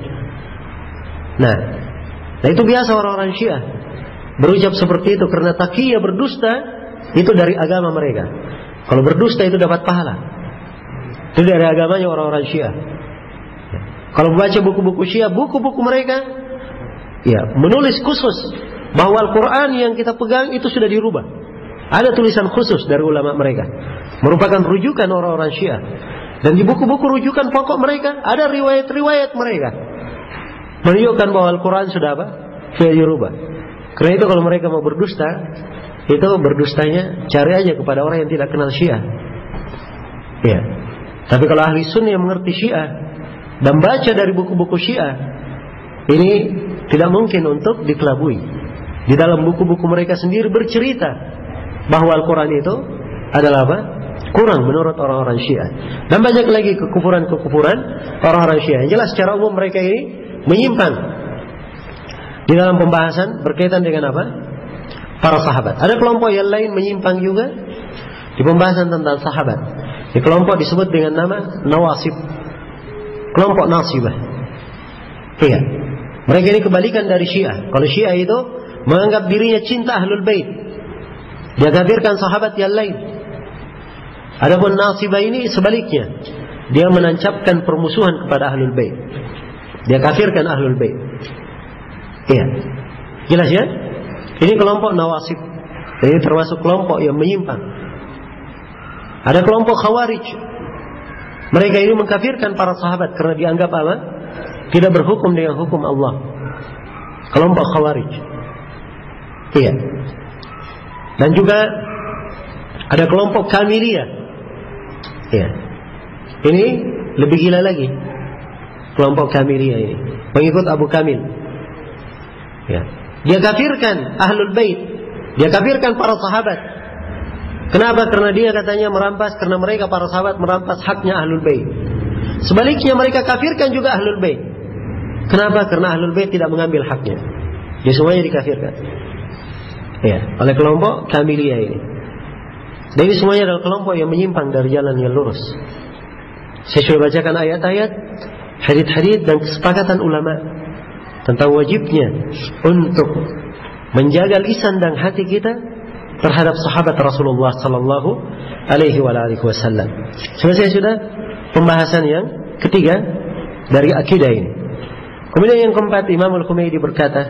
Nah itu biasa orang-orang Syiah berucap seperti itu karena taqiyya, berdusta itu dari agama mereka. Kalau berdusta itu dapat pahala. Itu dari agamanya orang-orang Syiah. Kalau membaca buku-buku Syiah, buku-buku mereka ya menulis khusus bahwa Al-Quran yang kita pegang itu sudah dirubah. Ada tulisan khusus dari ulama mereka, merupakan rujukan orang-orang Syiah. Dan di buku-buku rujukan pokok mereka ada riwayat-riwayat mereka menunjukkan bahwa Al-Quran sudah apa? Sudah dirubah. Karena itu kalau mereka mau berdusta, itu berdustanya cari aja kepada orang yang tidak kenal Syiah. Ya. Tapi kalau ahli sunnah yang mengerti Syiah dan baca dari buku-buku Syiah, ini tidak mungkin untuk dikelabui. Di dalam buku-buku mereka sendiri bercerita bahwa Al-Quran itu adalah apa? Kurang menurut orang-orang Syiah. Dan banyak lagi kekufuran-kekufuran orang-orang Syiah. Yang jelas secara umum mereka ini menyimpang di dalam pembahasan berkaitan dengan apa? Para sahabat. Ada kelompok yang lain menyimpang juga di pembahasan tentang sahabat. Di kelompok disebut dengan nama Nawasib, kelompok Nasibah. Iya, mereka ini kebalikan dari Syiah. Kalau Syiah itu menganggap dirinya cinta Ahlul Bait, dia kafirkan sahabat yang lain. Adapun Nasibah ini sebaliknya, dia menancapkan permusuhan kepada Ahlul Bait, dia kafirkan Ahlul Bait. Iya, jelas ya? Ini kelompok Nawasib. Ini termasuk kelompok yang menyimpang. Ada kelompok Khawarij. Mereka ini mengkafirkan para sahabat karena dianggap apa? Tidak berhukum dengan hukum Allah. Kelompok Khawarij. Iya. Dan juga ada kelompok Kamiliyah. Iya. Ini lebih gila lagi. Kelompok Kamiliyah ini pengikut Abu Kamil. Ya. Dia kafirkan Ahlul Bait, dia kafirkan para sahabat. Kenapa? Karena dia katanya merampas, karena mereka para sahabat merampas haknya Ahlul Bait. Sebaliknya mereka kafirkan juga Ahlul Bait. Kenapa? Karena Ahlul Bait tidak mengambil haknya. Dia semuanya dikafirkan. Ya, oleh kelompok Kamiliyah ini. Dan ini semuanya adalah kelompok yang menyimpang dari jalan yang lurus. Saya sudah bacakan ayat-ayat, hadits-hadits dan kesepakatan ulama tentang wajibnya untuk menjaga lisan dan hati kita terhadap sahabat Rasulullah sallallahu alaihi wasallam. Selesai sudah pembahasan yang ketiga dari akidah ini. Kemudian yang keempat, Imam Al-Humaydi berkata,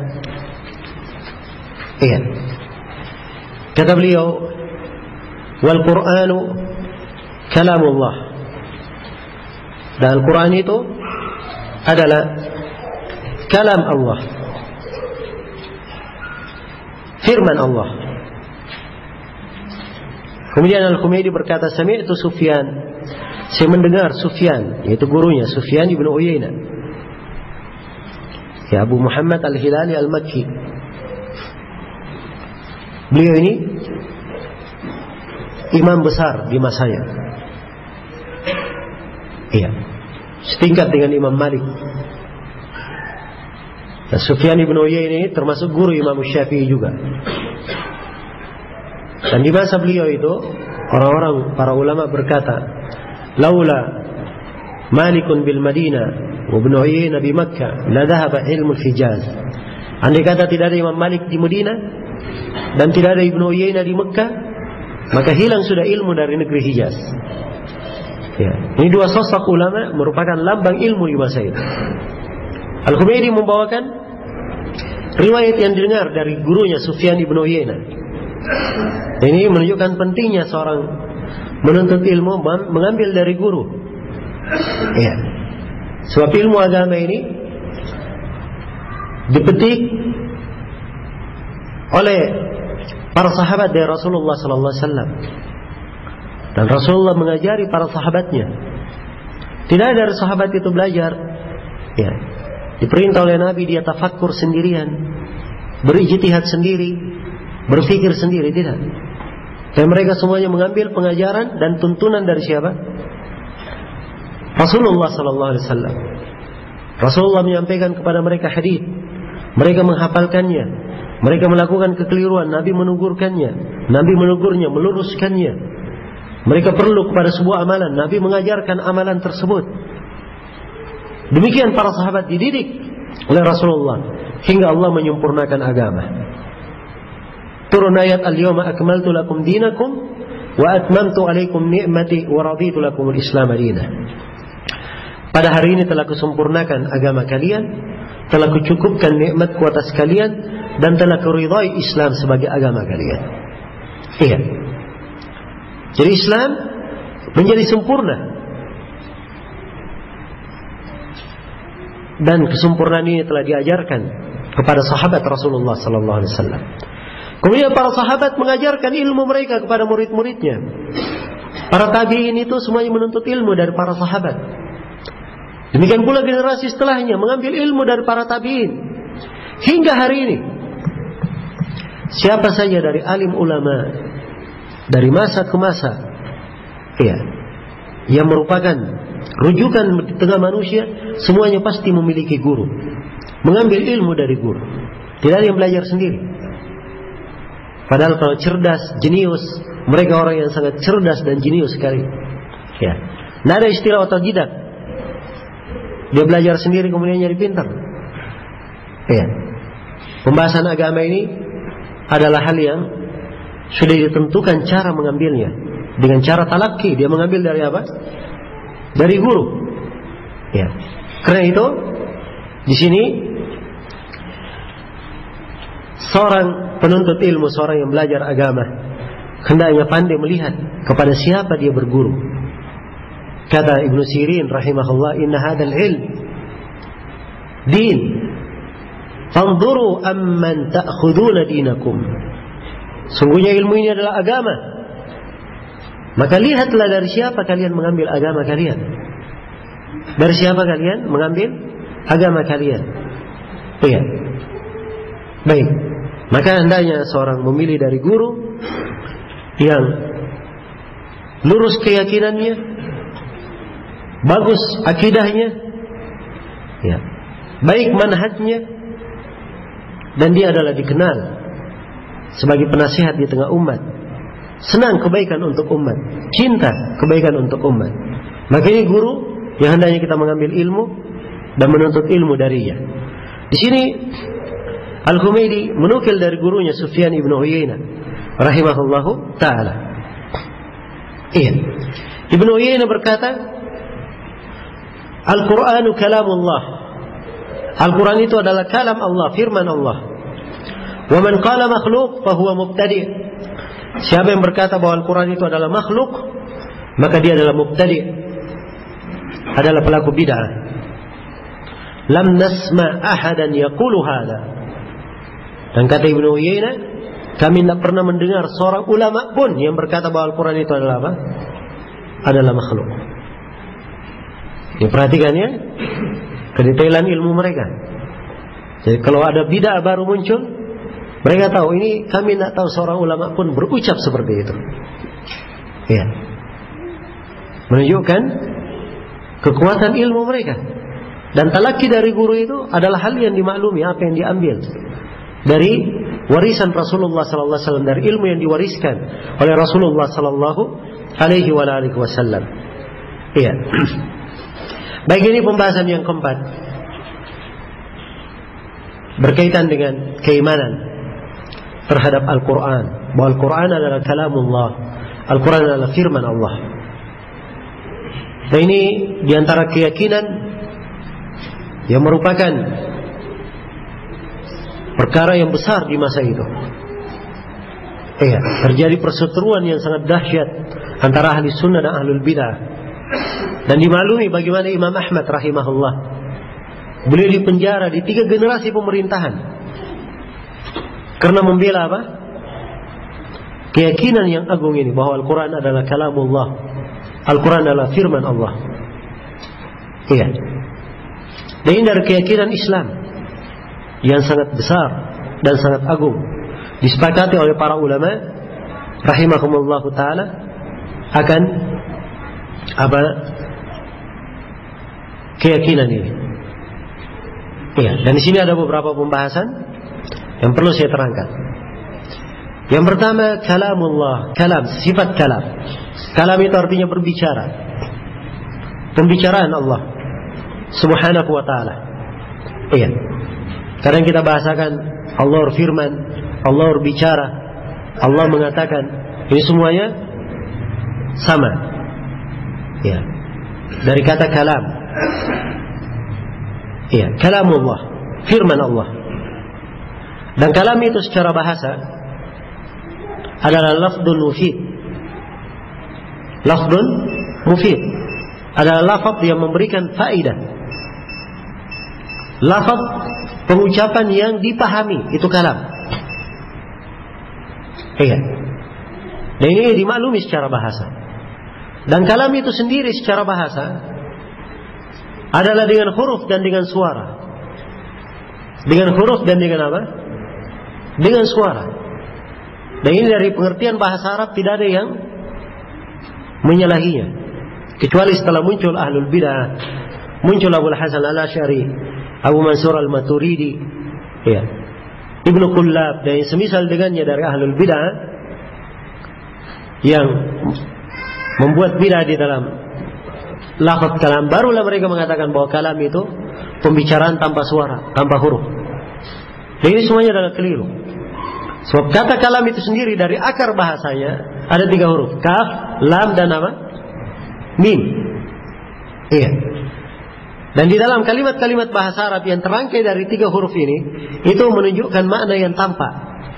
iya, kata beliau, wal Qur'anu kalamullah. Dan Al-Quran itu adalah kalam Allah, firman Allah. Kemudian Al-Humaydi berkata, sami'tu Sufyan, saya mendengar Sufyan, yaitu gurunya Sufyan ibn Uyainah, ya Abu Muhammad Al-Hilali Al-Makki. Beliau ini imam besar di masanya. Iya, setingkat dengan Imam Malik. Sufyan ibn Uyainah ini termasuk guru Imam Syafi'i juga. Dan di masa beliau itu orang-orang para ulama berkata, laula Malikun bil Madinah wa ibn Uyainah bi Makkah la dhahaba ilmu Hijaz. Andai kata tidak ada Imam Malik di Madinah dan tidak ada Ibnu Uyainah di Mekah, maka hilang sudah ilmu dari negeri Hijaz. Ya, ini dua sosok ulama merupakan lambang ilmu di masa itu. Al-Humaydi membawakan riwayat yang didengar dari gurunya Sufyan ibn Uyainah. Ini menunjukkan pentingnya seorang menuntut ilmu mengambil dari guru. Ya. Sebab ilmu agama ini dipetik oleh para sahabat dari Rasulullah sallallahu alaihi wasallam. Dan Rasulullah mengajari para sahabatnya. Tidak ada dari sahabat itu belajar. Ya. Diperintah oleh Nabi dia tafakkur sendirian, berijtihad sendiri, berpikir sendiri, tidak. Dan mereka semuanya mengambil pengajaran dan tuntunan dari siapa? Rasulullah sallallahu alaihi wasallam. Rasulullah menyampaikan kepada mereka hadis, mereka menghafalkannya, mereka melakukan kekeliruan, Nabi menegurkannya, Nabi menegurnya, meluruskannya. Mereka perlu kepada sebuah amalan, Nabi mengajarkan amalan tersebut. Demikian para sahabat dididik oleh Rasulullah hingga Allah menyempurnakan agama. Turun ayat al-yawma akmaltu lakum dinakum wa atmamtu alaikum ni'mati wa raditu lakum al-islam dinah. Pada hari ini telah kusempurnakan agama kalian, telah kucukupkan nikmatku atas kalian, dan telah kuridai Islam sebagai agama kalian. Iya. Jadi Islam menjadi sempurna. Dan kesempurnaan ini telah diajarkan kepada sahabat Rasulullah sallallahu alaihi wasallam. Kemudian para sahabat mengajarkan ilmu mereka kepada murid-muridnya. Para tabi'in itu semuanya menuntut ilmu dari para sahabat. Demikian pula generasi setelahnya mengambil ilmu dari para tabi'in. Hingga hari ini, siapa saja dari alim ulama dari masa ke masa, ya, yang merupakan rujukan di tengah manusia, semuanya pasti memiliki guru, mengambil ilmu dari guru. Tidak ada yang belajar sendiri. Padahal kalau cerdas, jenius, mereka orang yang sangat cerdas dan jenius sekali. Ya, tidak ada istilah otodidak. Dia belajar sendiri kemudian jadi pintar. Ya, pembahasan agama ini adalah hal yang sudah ditentukan cara mengambilnya. Dengan cara talaki, dia mengambil dari apa? Dari guru. Ya. Karena itu di sini seorang penuntut ilmu, seorang yang belajar agama, hendaknya pandai melihat kepada siapa dia berguru. Kata Ibnu Sirin rahimahullah, inna hadzal ilm din. Fanzuru amman ta'khuduna dinakum. Sungguhnya ilmu ini adalah agama. Maka lihatlah dari siapa kalian mengambil agama kalian. Dari siapa kalian mengambil agama kalian. Iya. Baik. Maka hendaknya seorang memilih dari guru yang lurus keyakinannya, bagus akidahnya, ya, baik manhajnya, dan dia adalah dikenal sebagai penasihat di tengah umat, senang kebaikan untuk umat, cinta kebaikan untuk umat. Maka ini guru yang hendaknya kita mengambil ilmu dan menuntut ilmu darinya. Di sini Al-Humaydi menukil dari gurunya Sufyan ibn Uyainah rahimahullahu ta'ala. Iya. Ibn Uyainah berkata, Al-Qur'anu kalamullah. Al-Quran itu adalah kalam Allah, firman Allah. Wa man qala makhluk fahuwa mubtadi'. Siapa yang berkata bahwa Al-Quran itu adalah makhluk, maka dia adalah mubtadi', adalah pelaku bid'ah. Lam nasma' ahadan yaqulu hadha. Dan kata Ibnu Uyainah, kami tidak pernah mendengar seorang ulama pun yang berkata bahwa Al-Quran itu adalah apa? Adalah makhluk. Ya, perhatikan ya, kedetailan ilmu mereka. Jadi kalau ada bid'ah baru muncul, mereka tahu ini, kami tidak tahu seorang ulama pun berucap seperti itu. Ya. Menunjukkan kekuatan ilmu mereka. Dan talaki dari guru itu adalah hal yang dimaklumi, apa yang diambil dari warisan Rasulullah sallallahu alaihi wasallam, dari ilmu yang diwariskan oleh Rasulullah sallallahu alaihi wasallam. Iya. Baik, ini pembahasan yang keempat berkaitan dengan keimanan terhadap Al-Quran, bahwa Al-Quran adalah kalamullah, Al-Quran adalah firman Allah. Dan ini diantara keyakinan yang merupakan perkara yang besar di masa itu. Iya, terjadi perseteruan yang sangat dahsyat antara ahli sunnah dan ahlul bidah. Dan dimaklumi bagaimana Imam Ahmad rahimahullah, beliau dipenjara di 3 generasi pemerintahan karena membela apa? Keyakinan yang agung ini, bahwa Al-Quran adalah kalamullah, Al-Quran adalah firman Allah. Iya. Dan ini dari keyakinan Islam yang sangat besar dan sangat agung, disepakati oleh para ulama rahimahumullah ta'ala akan apa? Keyakinan ini. Iya. Dan di sini ada beberapa pembahasan yang perlu saya terangkan. Yang pertama, kalamullah, kalam, sifat kalam. Kalam itu artinya berbicara, pembicaraan Allah subhanahu wa ta'ala. Iya. Kadang kita bahasakan Allah berfirman, Allah berbicara, Allah mengatakan, ini semuanya sama. Iya. Dari kata kalam. Iya, kalamullah, firman Allah. Dan kalam itu secara bahasa adalah lafdun mufid. Lafdun mufid adalah lafaz yang memberikan faedah. Lafaz pengucapan yang dipahami, itu kalam. Iya. Dan ini dimaklumi secara bahasa. Dan kalam itu sendiri secara bahasa adalah dengan huruf dan dengan suara. Dengan huruf dan dengan apa? Dengan suara. Dan ini dari pengertian bahasa Arab tidak ada yang menyalahinya, kecuali setelah muncul ahlul bidah, muncul Abu Hasan al-Asy'ari, Abu Mansur al-Maturidi, ya, Ibnu Kullab dan semisal dengannya dari ahlul bidah yang membuat bidah di dalam lafaz kalam. Barulah mereka mengatakan bahwa kalam itu pembicaraan tanpa suara, tanpa huruf. Dan ini semuanya adalah keliru. Sebab kata kalam itu sendiri dari akar bahasanya ada 3 huruf, kaf, lam dan apa? Mim. Iya. Dan di dalam kalimat-kalimat bahasa Arab yang terangkai dari 3 huruf ini, itu menunjukkan makna yang tampak.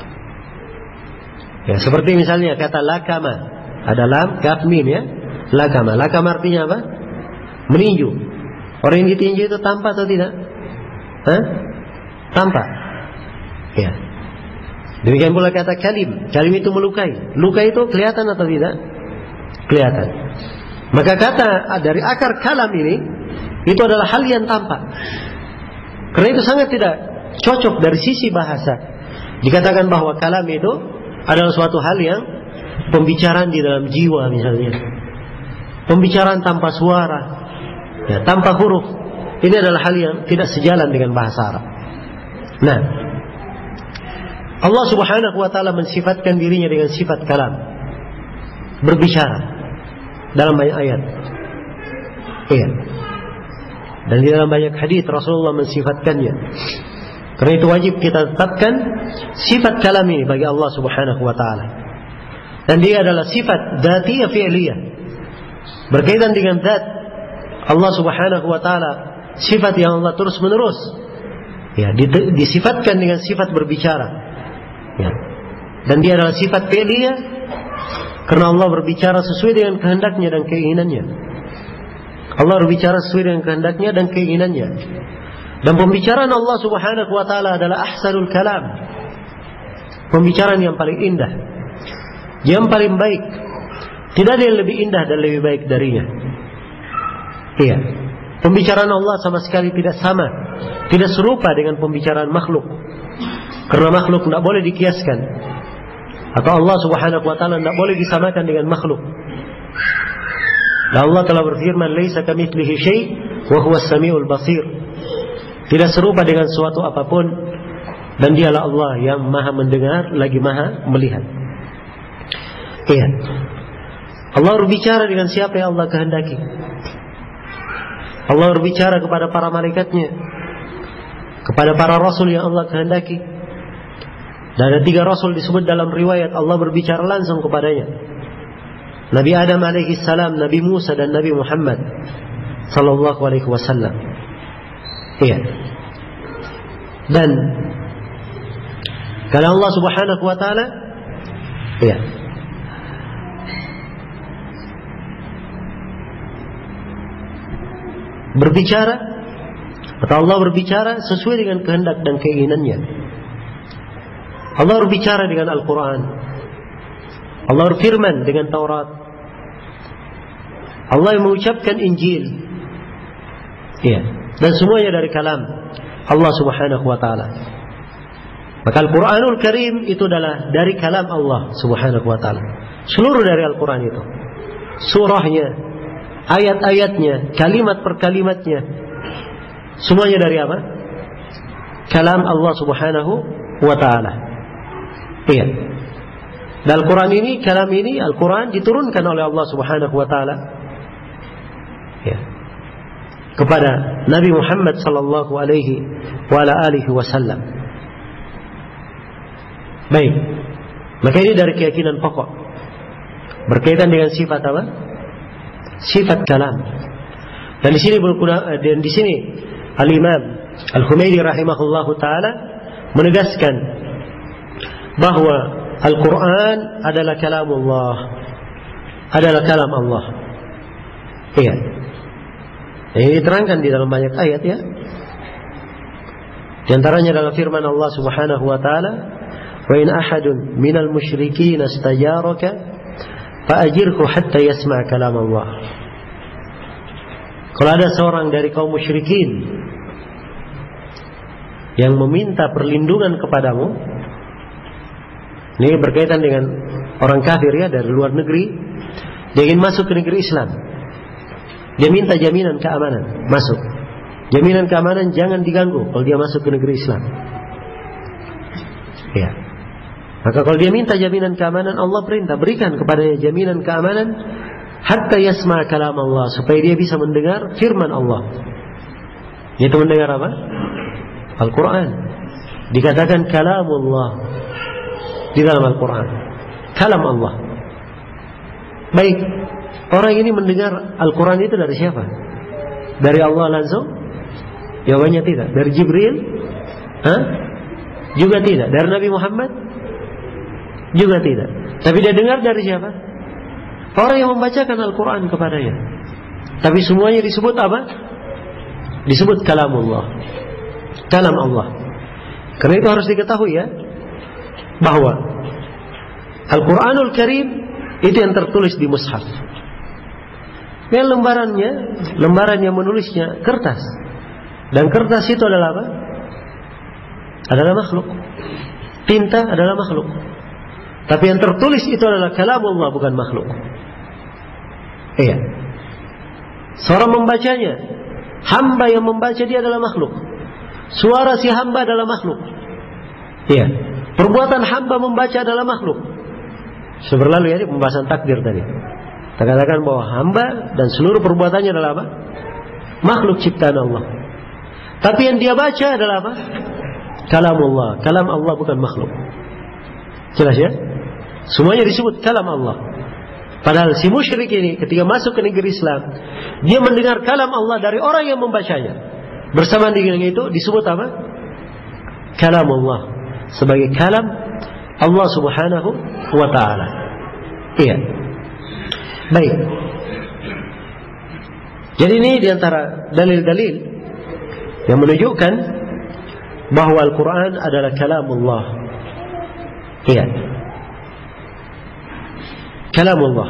Ya, seperti misalnya kata lakama, ada lam, kaf, mim, ya. Lakama. Lakama artinya apa? Meninju. Orang yang ditinju itu tampak atau tidak? Hah? Tampak. Ya. Demikian pula kata kalim. Kalim itu melukai. Luka itu kelihatan atau tidak? Kelihatan. Maka kata dari akar kalam ini, itu adalah hal yang tampak. Karena itu sangat tidak cocok dari sisi bahasa. Dikatakan bahwa kalam itu adalah suatu hal yang pembicaraan di dalam jiwa misalnya. Pembicaraan tanpa suara, ya, tanpa huruf. Ini adalah hal yang tidak sejalan dengan bahasa Arab. Nah, Allah subhanahu wa ta'ala mensifatkan dirinya dengan sifat kalam, berbicara dalam banyak ayat. Iya. Dan di dalam banyak hadis Rasulullah mensifatkannya. Karena itu wajib kita tetapkan sifat kalam ini bagi Allah subhanahu wa ta'ala. Dan dia adalah sifat dzatiyah fi'liyah, berkaitan dengan zat Allah subhanahu wa ta'ala, sifat yang Allah terus menerus, ya, disifatkan dengan sifat berbicara. Ya. Dan dia adalah sifat fi'liyah karena Allah berbicara sesuai dengan kehendaknya dan keinginannya. Allah berbicara sesuai dengan kehendaknya dan keinginannya. Dan pembicaraan Allah subhanahu wa ta'ala adalah ahsanul kalam, pembicaraan yang paling indah, yang paling baik. Tidak ada yang lebih indah dan lebih baik darinya. Iya. Pembicaraan Allah sama sekali tidak sama, tidak serupa dengan pembicaraan makhluk. Karena makhluk tidak boleh dikiaskan, atau Allah subhanahu wa ta'ala tidak boleh disamakan dengan makhluk. Dan Allah telah berfirman, "Laisa kamitslihi syai' wa huwas samiul basir." tidak serupa dengan suatu apapun, dan dialah Allah yang maha mendengar lagi maha melihat. Iya. Allah berbicara dengan siapa yang Allah kehendaki. Allah berbicara kepada para malaikatnya, kepada para rasul yang Allah kehendaki. Dan ada 3 rasul disebut dalam riwayat Allah berbicara langsung kepadanya. Nabi Adam alaihi salam, Nabi Musa, dan Nabi Muhammad sallallahu alaihi wasallam. Iya. Dan kalau Allah subhanahu wa ta'ala, iya, berbicara, atau Allah berbicara sesuai dengan kehendak dan keinginannya. Allah berbicara dengan Al-Quran, Allah berfirman dengan Taurat, Allah yang mengucapkan Injil, ya, dan semuanya dari kalam Allah subhanahu wa ta'ala. Maka Al-Quranul Karim itu adalah dari kalam Allah subhanahu wa ta'ala. Seluruh dari Al-Quran itu, surahnya, ayat-ayatnya, kalimat per kalimatnya, semuanya dari apa? Kalam Allah subhanahu wa ta'ala. Iya. Dan Al-Quran ini, kalam ini, Al-Quran diturunkan oleh Allah subhanahu wa ta'ala, ya, kepada Nabi Muhammad sallallahu alaihi wa ala alihi wasallam. Baik. Maka ini dari keyakinan pokok berkaitan dengan sifat apa? Sifat kalam. Dan di sini Al-Imam Al-Humaydi rahimahullahu taala menegaskan bahwa Al-Quran adalah kalamullah, adalah kalam Allah. Iya. Ini diterangkan di dalam banyak ayat, ya. Di antaranya dalam firman Allah subhanahu wa ta'ala, wa in ahadun minal musyrikin istajaraka fa'ajirhu hatta yasma' kalam Allah. Kalau ada seorang dari kaum musyrikin yang meminta perlindungan kepadamu, ini berkaitan dengan orang kafir, ya, dari luar negeri, dia ingin masuk ke negeri Islam, dia minta jaminan keamanan masuk. Jaminan keamanan jangan diganggu kalau dia masuk ke negeri Islam. Ya. Maka kalau dia minta jaminan keamanan, Allah perintah berikan kepadanya jaminan keamanan hatta yasma' kalam Allah, supaya dia bisa mendengar firman Allah. Yaitu mendengar apa? Al-Quran. Dikatakan kalamullah di dalam Al-Quran. Kalam Allah. Baik. Orang ini mendengar Al-Quran itu dari siapa? Dari Allah langsung? Jawabannya tidak. Dari Jibril? Juga tidak. Dari Nabi Muhammad? Juga tidak. Tapi dia dengar dari siapa? Orang yang membacakan Al-Quran kepadanya. Tapi semuanya disebut apa? Disebut kalamullah. Kalam Allah. Karena itu harus diketahui, ya, bahwa Al-Quranul Karim itu yang tertulis di mushaf. Dan lembaran yang menulisnya kertas. Dan kertas itu adalah apa? Adalah makhluk. Tinta adalah makhluk. Tapi yang tertulis itu adalah kalamullah, bukan makhluk. Iya. Seorang membacanya, hamba yang membaca dia adalah makhluk. Suara si hamba adalah makhluk. Iya. Perbuatan hamba membaca adalah makhluk. Seberlalu, ya, pembahasan takdir tadi. Kita katakan bahwa hamba dan seluruh perbuatannya adalah apa? Makhluk ciptaan Allah. Tapi yang dia baca adalah apa? Kalamullah. Kalam Allah, bukan makhluk. Jelas, ya? Semuanya disebut kalam Allah. Padahal si musyrik ini ketika masuk ke negeri Islam, dia mendengar kalam Allah dari orang yang membacanya. Bersamaan dengan itu disebut apa? Kalamullah. Sebagai kalam Allah subhanahu wa ta'ala. Iya. Baik. Jadi ini diantara dalil-dalil yang menunjukkan bahwa Al-Quran adalah kalamullah. Iya. Kalamullah.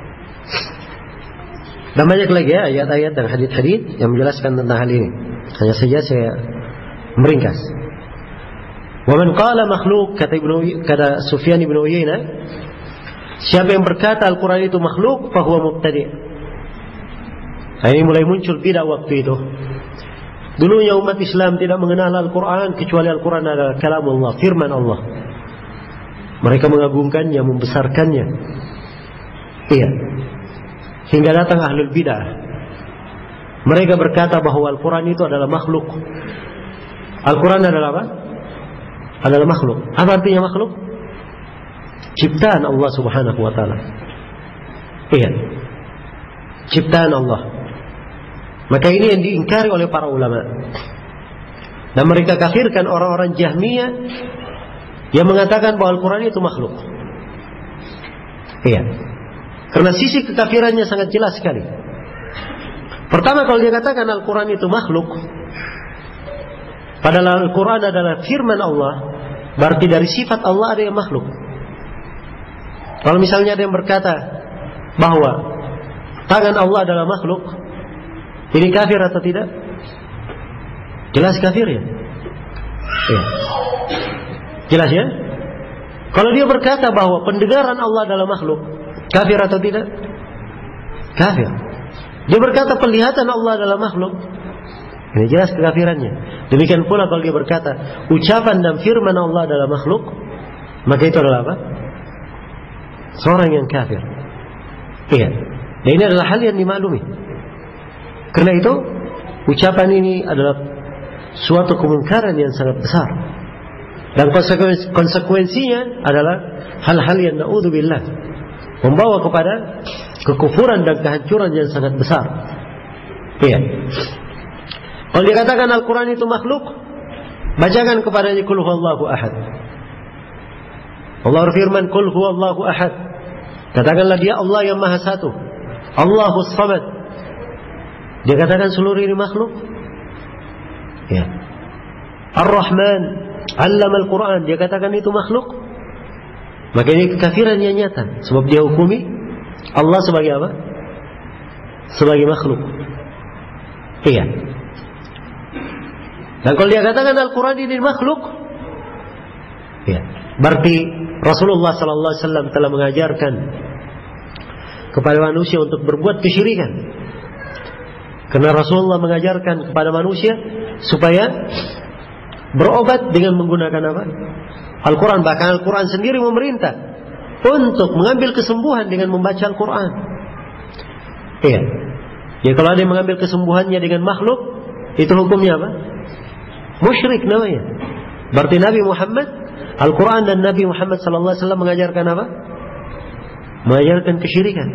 Dan banyak lagi, ya, ayat-ayat dan hadits-hadits yang menjelaskan tentang hal ini. Hanya saja saya meringkas. Wa man qala makhluk, kata Sufyan bin Uyainah, siapa yang berkata Al-Quran itu makhluk, fahuwa mubtadi'. Nah, ini mulai muncul bidah waktu itu. Dulunya umat Islam tidak mengenal Al-Quran kecuali Al-Quran adalah kalamullah, firman Allah. Mereka mengagungkannya, membesarkannya. Iya. Hingga datang ahlul bid'ah. Mereka berkata bahwa Al-Quran itu adalah makhluk. Al-Quran adalah apa? Adalah makhluk. Apa artinya makhluk? Ciptaan Allah Subhanahu wa ta'ala. Iya. Ciptaan Allah. Maka ini yang diingkari oleh para ulama. Dan mereka kafirkan orang-orang Jahmiyah yang mengatakan bahwa Al-Quran itu makhluk. Iya. Karena sisi kekafirannya sangat jelas sekali. Pertama, kalau dia katakan Al-Quran itu makhluk, padahal Al-Quran adalah firman Allah, berarti dari sifat Allah ada yang makhluk. Kalau misalnya ada yang berkata bahwa tangan Allah adalah makhluk, ini kafir atau tidak? Jelas kafir ya? Ya. Jelas ya? Kalau dia berkata bahwa pendengaran Allah adalah makhluk, kafir atau tidak? Kafir. Dia berkata penglihatan Allah adalah makhluk, ini jelas kekafirannya. Demikian pula kalau dia berkata ucapan dan firman Allah adalah makhluk, maka itu adalah apa? Seorang yang kafir. Iya. Dan ini adalah hal yang dimaklumi. Karena itu ucapan ini adalah suatu kemungkaran yang sangat besar. Dan konsekuensinya adalah hal-hal yang na'udzubillah, membawa kepada kekufuran dan kehancuran yang sangat besar. Iya. Kalau dikatakan Al-Quran itu makhluk, bacakan kepadanya Qul huwallahu ahad. Allah berfirman Qul huwallahu ahad. Katakanlah dia Allah yang maha satu, Allahus samad. Dia katakan seluruh ini makhluk. Ya. Ar-Rahman 'allama Al-Quran. Dia katakan itu makhluk. Maka ini kekafiran yang nyata, sebab dia hukumi Allah sebagai apa? Sebagai makhluk. Iya. Dan kalau dia katakan Al-Quran ini makhluk, ya, berarti Rasulullah sallallahu alaihi wasallam telah mengajarkan kepada manusia untuk berbuat kesyirikan. Karena Rasulullah mengajarkan kepada manusia supaya berobat dengan menggunakan apa? Al-Quran. Bahkan Al-Quran sendiri memerintah untuk mengambil kesembuhan dengan membaca Al-Quran. Iya. Jadi kalau ada yang mengambil kesembuhannya dengan makhluk, itu hukumnya apa? Musyrik namanya. Berarti Nabi Muhammad, Al-Quran dan Nabi Muhammad sallallahu alaihi wasallam mengajarkan apa? Mengajarkan kesyirikan.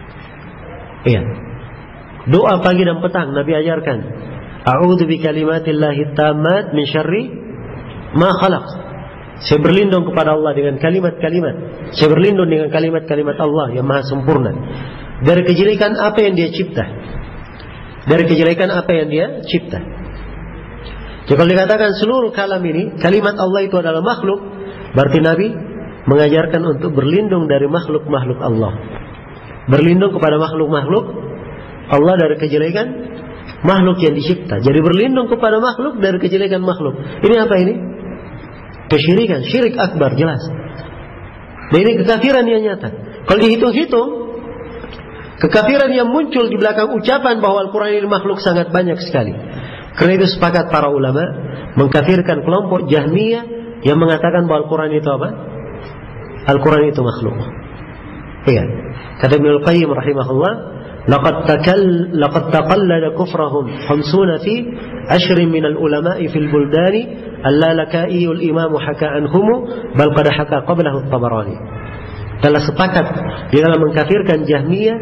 Iya. Doa pagi dan petang Nabi ajarkan. A'udzu bikalimatillahi tammat min syarri ma khalaq. Saya berlindung kepada Allah dengan kalimat-kalimat. Saya berlindung dengan kalimat-kalimat Allah yang maha sempurna dari kejelekan apa yang dia cipta. Dari kejelekan apa yang dia cipta. Jadi kalau dikatakan seluruh kalam ini, kalimat Allah itu adalah makhluk, berarti Nabi mengajarkan untuk berlindung dari makhluk-makhluk Allah. Berlindung kepada makhluk-makhluk Allah dari kejelekan makhluk yang dicipta. Jadi berlindung kepada makhluk dari kejelekan makhluk. Ini apa ini? Kesyirikan, syirik akbar, jelas. Dan ini kekafiran yang nyata. Kalau dihitung-hitung, kekafiran yang muncul di belakang ucapan bahwa Al-Quran ini makhluk sangat banyak sekali. Karena itu sepakat para ulama mengkafirkan kelompok Jahmiyah yang mengatakan bahwa Al-Quran itu apa? Al-Quran itu makhluk. Iya. Kata Ibnu Al-Qayyim rahimahullah, laqad taqallada kufrahum 50 fi 10 min al-ulama'i fil buldani al-Lalaka'i al-Imam haka anhum bal qad haka qablahu at-Tabarani. Telah sepakat di dalam mengkafirkan Jahmiyah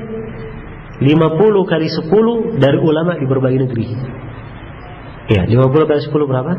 50 kali 10 dari ulama di berbagai negeri. Ya, 50 kali 10 berapa?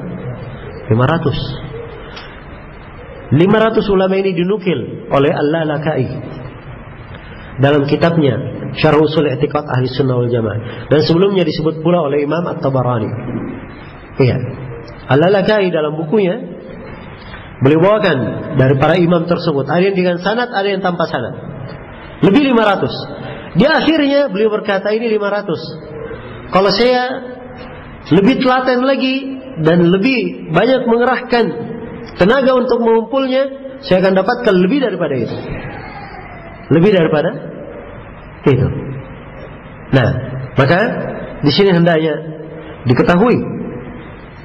500. 500 ulama ini dinukil oleh Al-Lalaka'i dalam kitabnya Syarh Ushul I'tiqad Ahli Sunnah wal Jamaah, dan sebelumnya disebut pula oleh Imam At-Tabarani. Iya. Al-Lalaka'i dalam bukunya beliau bawakan dari para imam tersebut, ada yang dengan sanad, ada yang tanpa sanad. Lebih 500. Di akhirnya beliau berkata ini 500. Kalau saya lebih telaten lagi dan lebih banyak mengerahkan tenaga untuk mengumpulnya, saya akan dapatkan lebih daripada itu. Lebih daripada itu. Nah, maka di sini hendaknya diketahui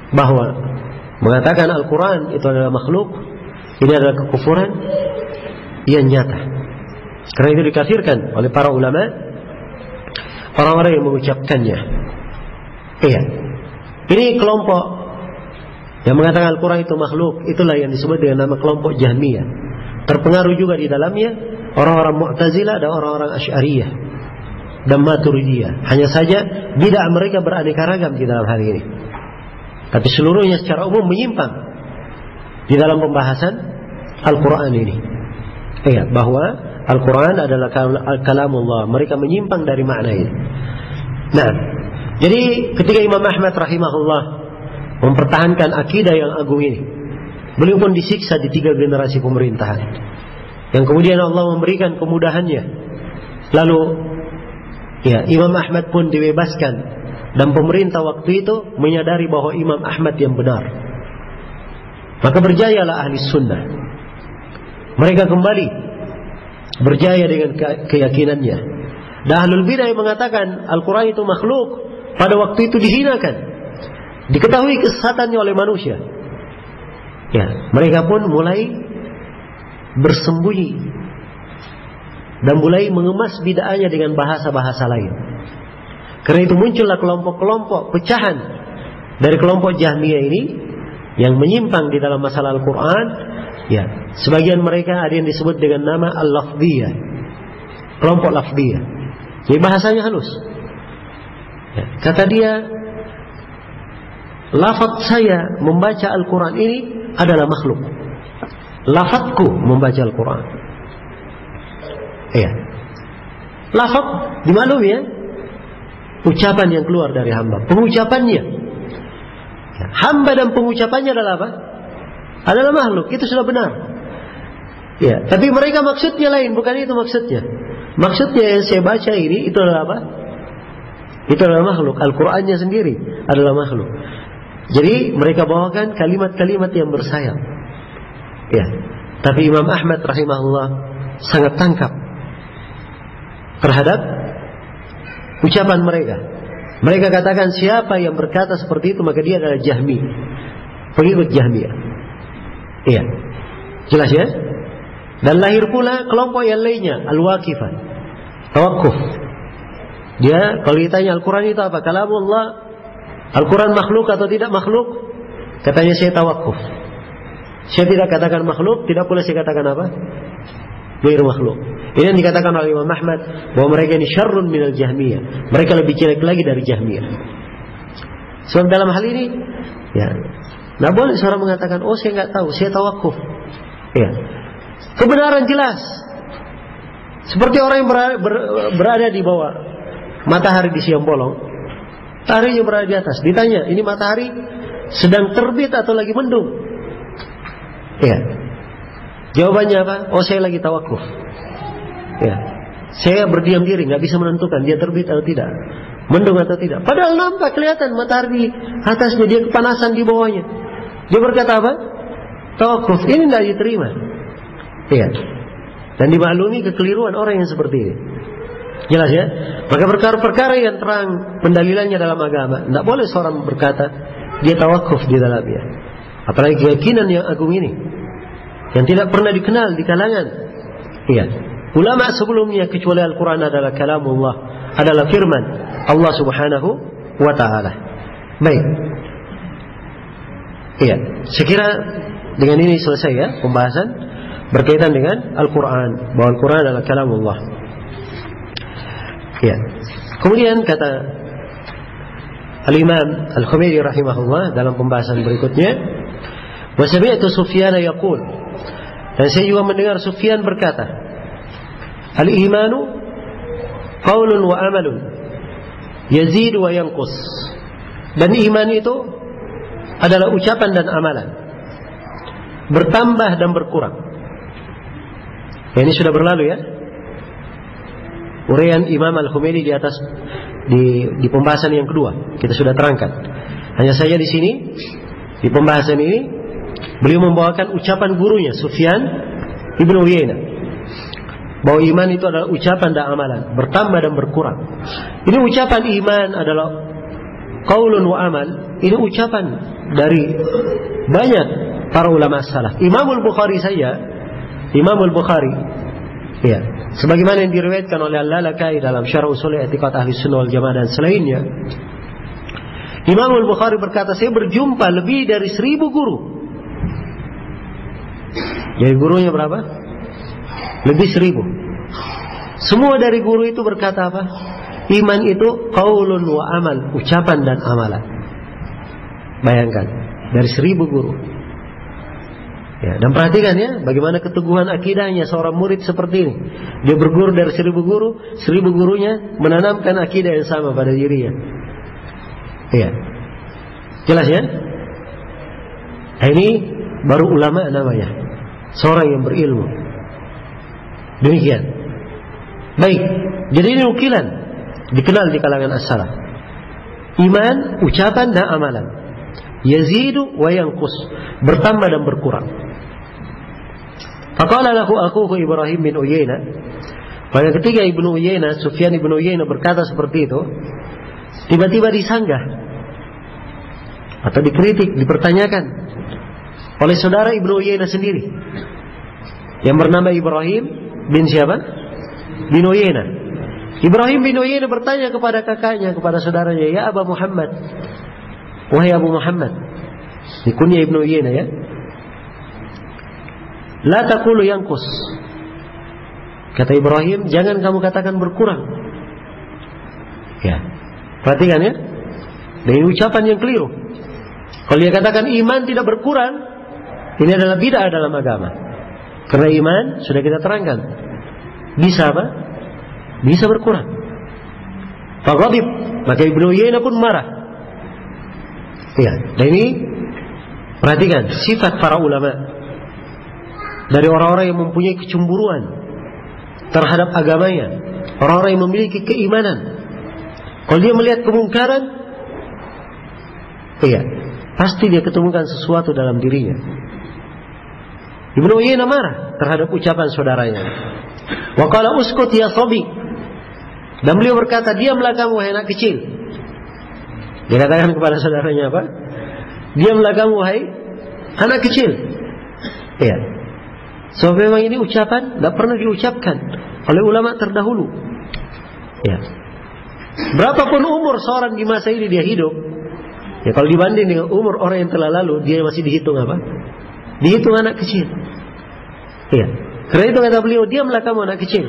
bahwa mengatakan Al-Quran itu adalah makhluk, ini adalah kekufuran yang nyata. Karena itu dikafirkan oleh para ulama orang-orang yang mengucapkannya. Iya. Ini kelompok yang mengatakan Al-Quran itu makhluk, itulah yang disebut dengan nama kelompok Jahmiyah. Terpengaruh juga di dalamnya orang-orang Mu'tazilah dan orang-orang Asy'ariyah dan Maturidiyah. Hanya saja bid'ah mereka beraneka ragam di dalam hal ini. Tapi seluruhnya secara umum menyimpang di dalam pembahasan Al-Quran ini. Iya, bahwa Al-Quran adalah kalamullah. Mereka menyimpang dari makna ini. Nah, jadi ketika Imam Ahmad rahimahullah mempertahankan akidah yang agung ini, beliau pun disiksa di 3 generasi pemerintahan. Yang kemudian Allah memberikan kemudahannya. Lalu ya, Imam Ahmad pun dibebaskan, dan pemerintah waktu itu menyadari bahwa Imam Ahmad yang benar. Maka berjayalah ahli sunnah. Mereka kembali berjaya dengan keyakinannya. Dan ahlul bidah yang mengatakan Al-Quran itu makhluk, pada waktu itu dihinakan, diketahui kesesatannya oleh manusia. Ya, mereka pun mulai bersembunyi dan mulai mengemas bid'ahnya dengan bahasa-bahasa lain. Karena itu muncullah kelompok-kelompok pecahan dari kelompok Jahmiyah ini yang menyimpang di dalam masalah Al-Quran. Ya, sebagian mereka ada yang disebut dengan nama Al-Lafdiyah, kelompok Lafdiyah. Jadi bahasanya halus. Ya, kata dia, lafaz saya membaca Al-Quran ini adalah makhluk. Lafazku membaca Al-Quran. Iya. Lafaz dimaklumi ya, ucapan yang keluar dari hamba, pengucapannya. Ya, hamba dan pengucapannya adalah apa? Adalah makhluk, itu sudah benar. Ya, tapi mereka maksudnya lain, bukan itu maksudnya. Maksudnya yang saya baca ini itu adalah apa? Itu adalah makhluk. Al-Qur'annya sendiri adalah makhluk. Jadi mereka bawakan kalimat-kalimat yang bersayap. Ya, tapi Imam Ahmad rahimahullah sangat tangkap terhadap ucapan mereka. Mereka katakan siapa yang berkata seperti itu maka dia adalah Jahmi, pengikut Jahmiyah. Iya, jelas ya. Dan lahir pula kelompok yang lainnya, Al-Waqifah, tawakuf. Dia kalau ditanya Al-Quran itu apa? Kalamullah. Al-Quran makhluk atau tidak makhluk? Katanya saya tawakuf. Saya tidak katakan makhluk, tidak pula saya katakan apa? Ghair makhluk. Ini yang dikatakan oleh Imam Ahmad bahwa mereka ini syarrun minal Jahmiyah. Mereka lebih jelek lagi dari Jahmiyah. Sebab dalam hal ini, ya, nah boleh seorang mengatakan, oh saya nggak tahu, saya tawakuf. Ya, kebenaran jelas. Seperti orang yang berada di bawah matahari di siang bolong, mataharinya berada di atas. Ditanya, ini matahari sedang terbit atau lagi mendung? Ya, jawabannya apa? Oh saya lagi tawakuf. Ya, saya berdiam diri, nggak bisa menentukan dia terbit atau tidak, mendung atau tidak. Padahal nampak kelihatan matahari di atasnya, dia kepanasan di bawahnya. Dia berkata apa? Tawakuf. Ini tidak diterima. Ya, dan dimaklumi kekeliruan orang yang seperti ini. Jelas ya. Maka perkara-perkara yang terang pendalilannya dalam agama, tidak boleh seorang berkata dia tawakuf di dalamnya. Apalagi keyakinan yang agung ini, yang tidak pernah dikenal di kalangan. Iya. Ulama sebelumnya kecuali Al-Quran adalah kalamullah, adalah firman Allah Subhanahu wa Ta'ala. Baik. Iya. Saya kira dengan ini selesai ya pembahasan berkaitan dengan Al-Quran, bahwa Al-Quran adalah kalamullah. Ya. Kemudian kata Al-Imam Al-Khumairi rahimahullah dalam pembahasan berikutnya, wa sami'tu Sufyan yaqul, dan saya juga mendengar Sufyan berkata, al-imanu qaulun wa amalun yazid wa yanqus. Dan iman itu adalah ucapan dan amalan, bertambah dan berkurang. Ya, ini sudah berlalu ya, uraian Imam Al-Khumairi di atas di pembahasan yang kedua kita sudah terangkan. Hanya saja di sini di pembahasan ini beliau membawakan ucapan gurunya Sufyan Ibnu Uyainah bahwa iman itu adalah ucapan dan amalan, bertambah dan berkurang. Ini ucapan iman adalah qaulun wa amal. Ini ucapan dari banyak para ulama salaf. Imamul Bukhari saja, Imamul Bukhari, ya, sebagaimana yang diriwayatkan oleh Al-Lalakai dalam Syarh Ushul I'tiqad Ahli Sunnah wal Jamaah dan selainnya, Imamul Bukhari berkata, saya berjumpa lebih dari 1000 guru. Jadi gurunya berapa? Lebih 1000. Semua dari guru itu berkata apa? Iman itu qaulun wa amal, ucapan dan amalan. Bayangkan, dari 1000 guru. Ya, dan perhatikan ya, bagaimana keteguhan akidahnya seorang murid seperti ini. Dia berguru dari 1000 guru, 1000 gurunya menanamkan akidah yang sama pada dirinya. Iya. Jelas ya? Nah, ini baru ulama namanya, seorang yang berilmu. Demikian. Baik, jadi ini nukilan dikenal di kalangan as-salaf. Iman, ucapan dan amalan. Yazidu wa yanqus, bertambah dan berkurang. Faqala lahu akhuhu Ibrahim bin Uyainah. Pada ketika Ibnu Uyainah, Sufyan Ibnu Uyainah berkata seperti itu, tiba-tiba disanggah atau dikritik, dipertanyakan oleh saudara Ibnu Uyainah sendiri yang bernama Ibrahim bin siapa? Bin Uyainah. Ibrahim bin Uyainah bertanya kepada kakaknya, kepada saudaranya, ya Aba Muhammad, wahai Abu Muhammad, dikunyah Ibnu Uyainah ya, la taqulu yanqus. Kata Ibrahim, jangan kamu katakan berkurang. Ya, perhatikan ya, dan ini ucapan yang keliru. Kalau dia katakan iman tidak berkurang, ini adalah bid'ah dalam agama. Karena iman sudah kita terangkan, bisa apa? Bisa berkurang. Faghadib, maka Ibnu Uyainah pun marah. Ya, dan ini perhatikan sifat para ulama dari orang-orang yang mempunyai kecemburuan terhadap agamanya, orang-orang yang memiliki keimanan. Kalau dia melihat kemungkaran, iya, pasti dia ketemukan sesuatu dalam dirinya. Ibnu Uyainah marah terhadap ucapan saudaranya. Wa qala uskut ya sabi. Dan beliau berkata, diamlah kamu wahai anak kecil. Dia katakan kepada saudaranya apa? Diamlah kamu wahai anak kecil. Iya. So memang ini ucapan tidak pernah diucapkan oleh ulama terdahulu. Ya. Berapapun umur seorang di masa ini dia hidup, ya kalau dibanding dengan umur orang yang telah lalu, dia masih dihitung apa? Dihitung anak kecil. Iya. Karena itu kata beliau, diamlah kamu anak kecil.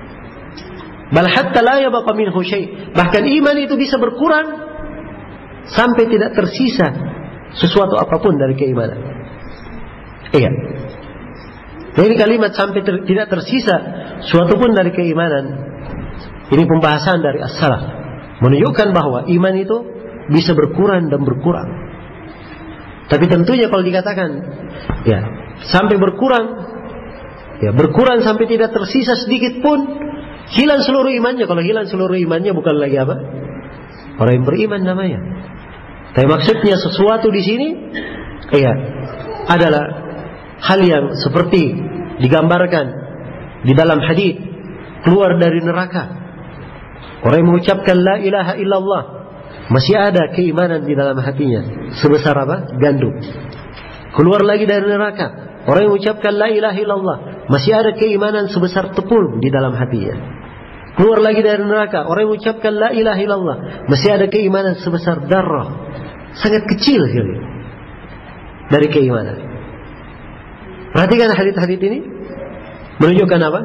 Bal hatta la yabqa minhu syai'. Bahkan iman itu bisa berkurang sampai tidak tersisa sesuatu apapun dari keimanan. Iya. Nah, ini kalimat sampai tidak tersisa suatu pun dari keimanan. Ini pembahasan dari as-salaf, menunjukkan bahwa iman itu bisa berkurang dan berkurang. Tapi tentunya kalau dikatakan ya sampai berkurang, ya berkurang sampai tidak tersisa sedikit pun, hilang seluruh imannya. Kalau hilang seluruh imannya bukan lagi apa? Orang yang beriman namanya. Tapi maksudnya sesuatu di sini ya adalah hal yang seperti digambarkan di dalam hadis, keluar dari neraka. Orang yang mengucapkan la ilaha illallah, masih ada keimanan di dalam hatinya sebesar apa? Gandum. Keluar lagi dari neraka. Orang yang mengucapkan la ilaha illallah, masih ada keimanan sebesar tepung di dalam hatinya. Keluar lagi dari neraka. Orang yang mengucapkan la ilaha illallah, masih ada keimanan sebesar darah. Sangat kecil sekali dari keimanan. Perhatikan hadits-hadits ini menunjukkan apa?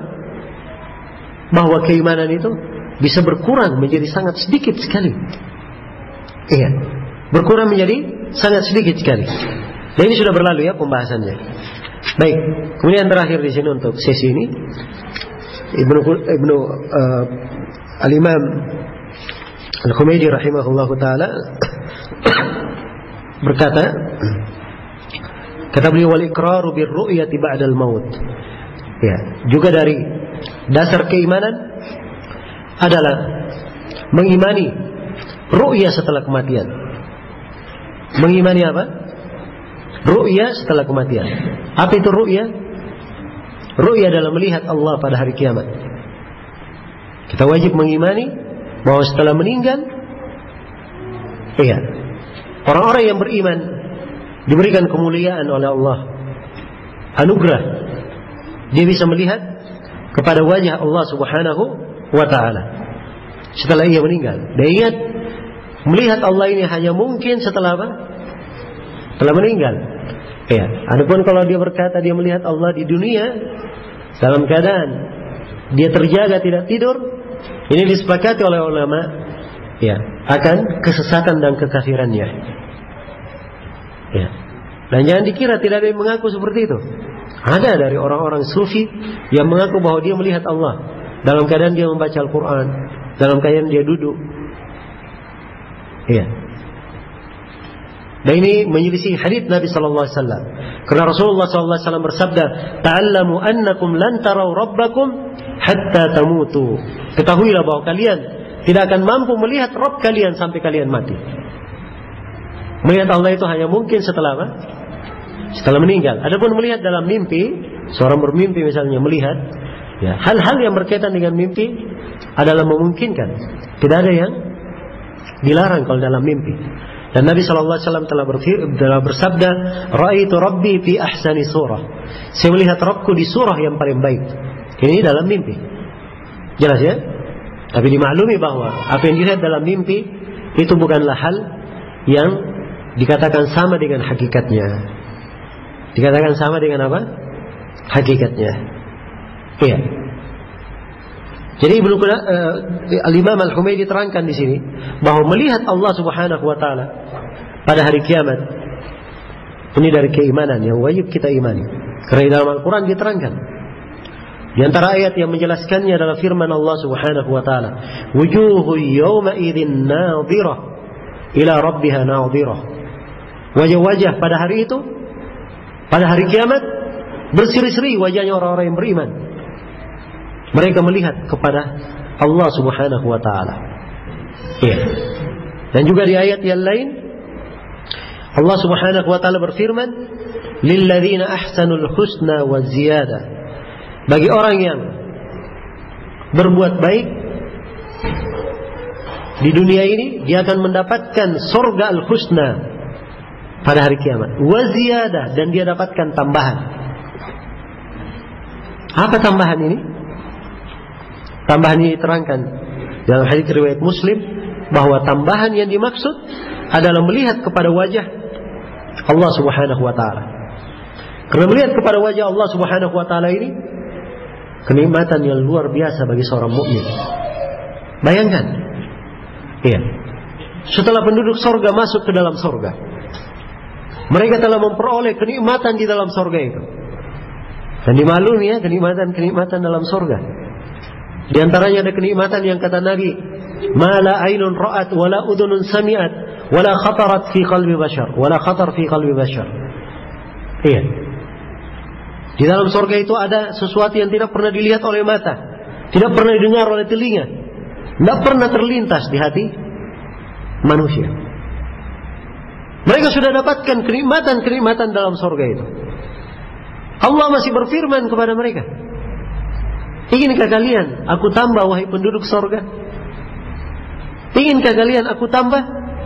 Bahwa keimanan itu bisa berkurang menjadi sangat sedikit sekali. Iya, berkurang menjadi sangat sedikit sekali. Dan ini sudah berlalu ya pembahasannya. Baik, kemudian terakhir di sini untuk sesi ini, Al-Imam Al-Khumaidi rahimahullahu taala berkata, kata beliau, wal iqraru bir ru'yati ba'dal maut. Ya, juga dari dasar keimanan adalah mengimani ru'ya setelah kematian. Mengimani apa? Ru'ya setelah kematian. Apa itu ru'ya? Ru'ya adalah melihat Allah pada hari kiamat. Kita wajib mengimani bahwa setelah meninggal, iya, orang-orang yang beriman diberikan kemuliaan oleh Allah, anugerah, dia bisa melihat kepada wajah Allah Subhanahu wa ta'ala setelah ia meninggal. Dan ingat, melihat Allah ini hanya mungkin setelah apa? Setelah meninggal. Ya, adapun kalau dia berkata dia melihat Allah di dunia dalam keadaan dia terjaga tidak tidur, ini disepakati oleh ulama, ya, akan kesesatan dan kekafirannya. Ya. Dan jangan dikira tidak ada yang mengaku seperti itu. Ada dari orang-orang sufi yang mengaku bahwa dia melihat Allah dalam keadaan dia membaca Al-Quran, dalam keadaan dia duduk. Ya. Dan ini menyelisih hadits Nabi sallallahu alaihi wasallam. Karena Rasulullah sallallahu alaihi wasallam bersabda, "Ta'allamu annakum lan tarau rabbakum hatta tamutu." Ketahuilah bahwa kalian tidak akan mampu melihat Rabb kalian sampai kalian mati. Melihat Allah itu hanya mungkin setelah apa? Setelah meninggal. Adapun melihat dalam mimpi, seorang bermimpi misalnya melihat, ya, hal-hal yang berkaitan dengan mimpi adalah memungkinkan. Tidak ada yang dilarang kalau dalam mimpi. Dan Nabi sallallahu alaihi wasallam telah bersabda, "Ra'aitu Rabbi fi ahsani surah." Saya melihat Rabbku di surah yang paling baik. Ini dalam mimpi. Jelas ya? Tapi dimaklumi bahwa apa yang dilihat dalam mimpi itu bukanlah hal yang dikatakan sama dengan hakikatnya. Dikatakan sama dengan apa? Hakikatnya. Iya. Jadi Al-Imam Al-Humaydi terangkan di sini bahwa melihat Allah Subhanahu wa taala pada hari kiamat ini dari keimanan yang wajib kita imani. Karena di dalam Al-Quran diterangkan. Di antara ayat yang menjelaskannya adalah firman Allah Subhanahu wa taala, "Wujuhu yawma idzin nadhirah ila rabbiha nadhirah." Wajah-wajah pada hari itu, pada hari kiamat, berseri-seri wajahnya orang-orang yang beriman. Mereka melihat kepada Allah Subhanahu wa taala. Ya. Dan juga di ayat yang lain Allah Subhanahu wa taala berfirman, "Lilladzina ahsanul husna wa ziyadah." Bagi orang yang berbuat baik di dunia ini, dia akan mendapatkan surga al-husna pada hari kiamat. Wa ziyadah, dan dia dapatkan tambahan. Apa tambahan ini? Tambahan ini diterangkan dalam hadits riwayat Muslim bahwa tambahan yang dimaksud adalah melihat kepada wajah Allah Subhanahu wa taala. Karena melihat kepada wajah Allah Subhanahu wa taala ini kenikmatan yang luar biasa bagi seorang mukmin. Bayangkan, iya, setelah penduduk sorga masuk ke dalam sorga, mereka telah memperoleh kenikmatan di dalam sorga itu. Dan dimaklumi ya, kenikmatan dalam sorga. Di antaranya ada kenikmatan yang kata Nabi, "Ma la ainun ra'at wa la udhunun sami'at wa la khatarat fi qalbi bashar, wa la khatar fi qalbi bashar." Iya. Di dalam surga itu ada sesuatu yang tidak pernah dilihat oleh mata, tidak pernah didengar oleh telinga, tidak pernah terlintas di hati manusia. Mereka sudah dapatkan kenikmatan dalam surga itu. Allah masih berfirman kepada mereka, "Inginkah kalian aku tambah wahai penduduk surga? Inginkah kalian aku tambah?"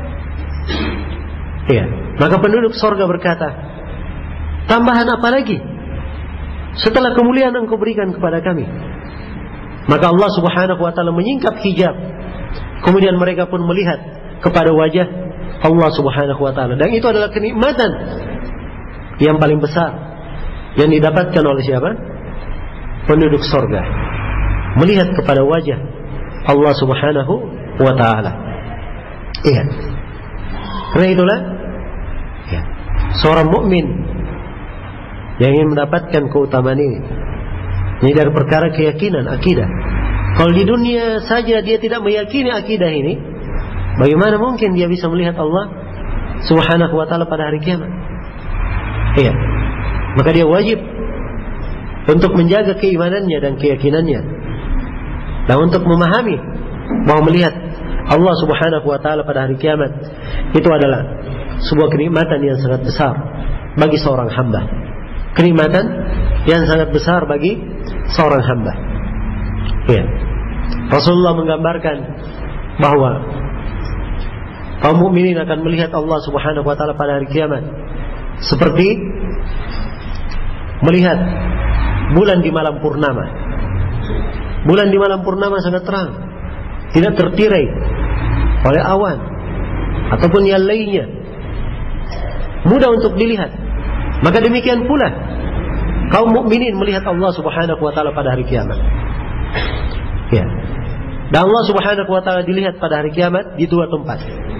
Iya. Maka penduduk surga berkata, "Tambahan apa lagi setelah kemuliaan engkau berikan kepada kami?" Maka Allah Subhanahu wa taala menyingkap hijab. Kemudian mereka pun melihat kepada wajah Allah Subhanahu wa taala. Dan itu adalah kenikmatan yang paling besar yang didapatkan oleh siapa? Penduduk surga. Melihat kepada wajah Allah Subhanahu wa taala. Iya. Karena itulah ya, seorang mukmin yang ingin mendapatkan keutamaan ini dari perkara keyakinan, akidah. Kalau di dunia saja dia tidak meyakini akidah ini, bagaimana mungkin dia bisa melihat Allah Subhanahu wa taala pada hari kiamat? Iya. Maka dia wajib untuk menjaga keimanannya dan keyakinannya, dan untuk memahami bahwa melihat Allah Subhanahu wa taala pada hari kiamat itu adalah sebuah kenikmatan yang sangat besar bagi seorang hamba. Kenikmatan yang sangat besar bagi seorang hamba. Ya. Rasulullah menggambarkan bahwa kaum mukminin akan melihat Allah Subhanahu wa taala pada hari kiamat seperti melihat bulan di malam purnama. Bulan di malam purnama sangat terang, tidak tertirai oleh awan ataupun yang lainnya, mudah untuk dilihat. Maka demikian pula kaum mukminin melihat Allah Subhanahu wa taala pada hari kiamat. Ya. Dan Allah Subhanahu wa taala dilihat pada hari kiamat di dua tempat.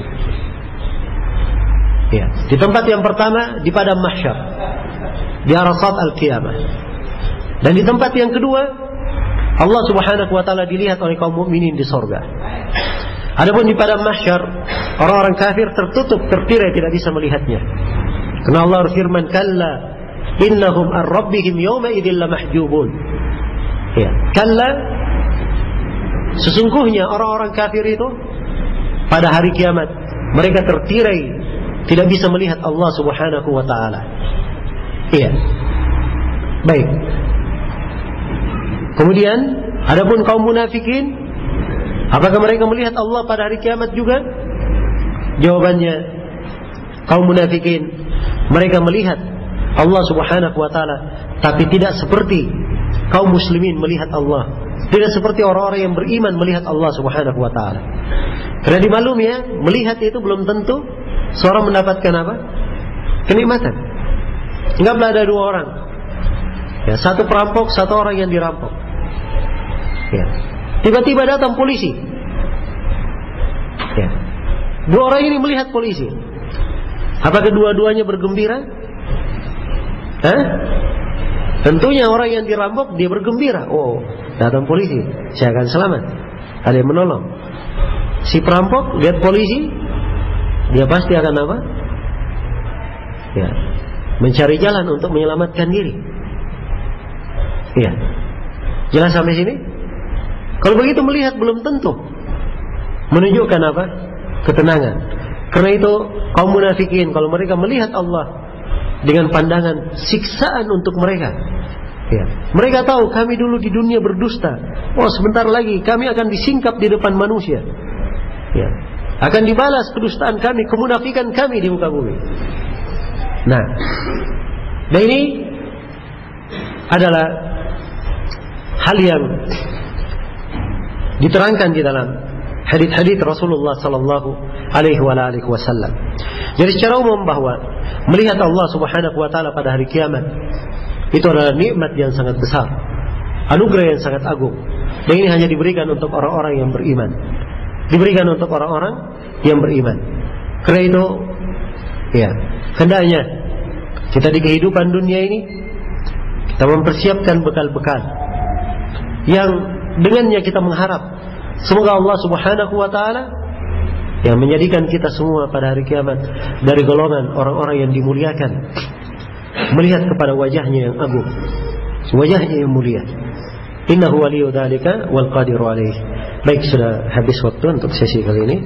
Ya, di tempat yang pertama di padang mahsyar, di Arasat al-Qiyamah. Dan di tempat yang kedua Allah Subhanahu wa taala dilihat oleh kaum mukminin di surga. Adapun di padang mahsyar, orang-orang kafir tertutup, tertirai, tidak bisa melihatnya. Karena Allah berfirman, "Kalla innahum ar-rabbihim yawma idzil lamahjubun." Ya, kalla, sesungguhnya orang-orang kafir itu pada hari kiamat mereka tertirai, tidak bisa melihat Allah Subhanahu wa taala. Iya. Baik. Kemudian adapun kaum munafikin, apakah mereka melihat Allah pada hari kiamat juga? Jawabannya, kaum munafikin mereka melihat Allah Subhanahu wa taala, tapi tidak seperti kaum muslimin melihat Allah. Tidak seperti orang-orang yang beriman melihat Allah Subhanahu wa taala. Karena dimaklumi ya, melihat itu belum tentu seorang mendapatkan apa? Kenikmatan. Enggaklah ada dua orang. Ya, satu perampok, satu orang yang dirampok. Ya. Tiba-tiba datang polisi. Ya. Dua orang ini melihat polisi. Apakah kedua-duanya bergembira? Hah? Tentunya orang yang dirampok dia bergembira. Oh, datang polisi, saya akan selamat. Ada yang menolong. Si perampok lihat polisi, dia pasti akan apa? Ya, mencari jalan untuk menyelamatkan diri. Iya. Jelas sampai sini? Kalau begitu melihat belum tentu menunjukkan apa? Ketenangan. Karena itu kaum munafikin kalau mereka melihat Allah dengan pandangan siksaan untuk mereka. Ya. Mereka tahu kami dulu di dunia berdusta. Oh, sebentar lagi kami akan disingkap di depan manusia. Ya. Akan dibalas kedustaan kami, kemunafikan kami di muka bumi. Nah, dan ini adalah hal yang diterangkan di dalam hadits-hadits Rasulullah sallallahu alaihi wasallam. Jadi secara umum bahwa melihat Allah Subhanahu wa taala pada hari kiamat itu adalah nikmat yang sangat besar, anugerah yang sangat agung. Dan ini hanya diberikan untuk orang-orang yang beriman. Diberikan untuk orang-orang yang beriman. Karena itu ya, hendaknya kita di kehidupan dunia ini kita mempersiapkan bekal-bekal yang dengannya kita mengharap semoga Allah Subhanahu wa taala yang menjadikan kita semua pada hari kiamat dari golongan orang-orang yang dimuliakan, melihat kepada wajahnya yang agung, wajahnya yang mulia. Innahu waliyyu dzalika wal qadiru alaih. Baik, sudah habis waktu untuk sesi kali ini.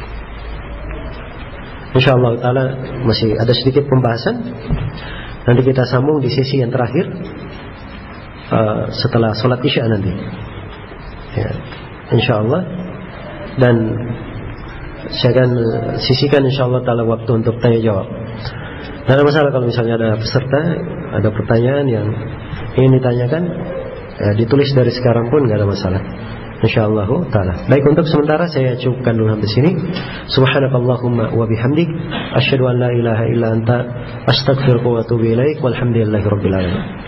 Insyaallah taala masih ada sedikit pembahasan. Nanti kita sambung di sesi yang terakhir setelah sholat isya nanti. Ya, insyaallah. Dan saya akan sisihkan insyaallah taala waktu untuk tanya jawab. Tidak ada masalah kalau misalnya ada peserta, ada pertanyaan yang ingin ditanyakan, ya, ditulis dari sekarang pun tidak ada masalah. Insyaallah taala. Baik, untuk sementara saya cukupkan dulu sampai sini. Subhanakallahumma wa bihamdik asyhadu an la ilaha illa anta astaghfiruka wa atubu ilaik. Walhamdulillahirabbil alamin.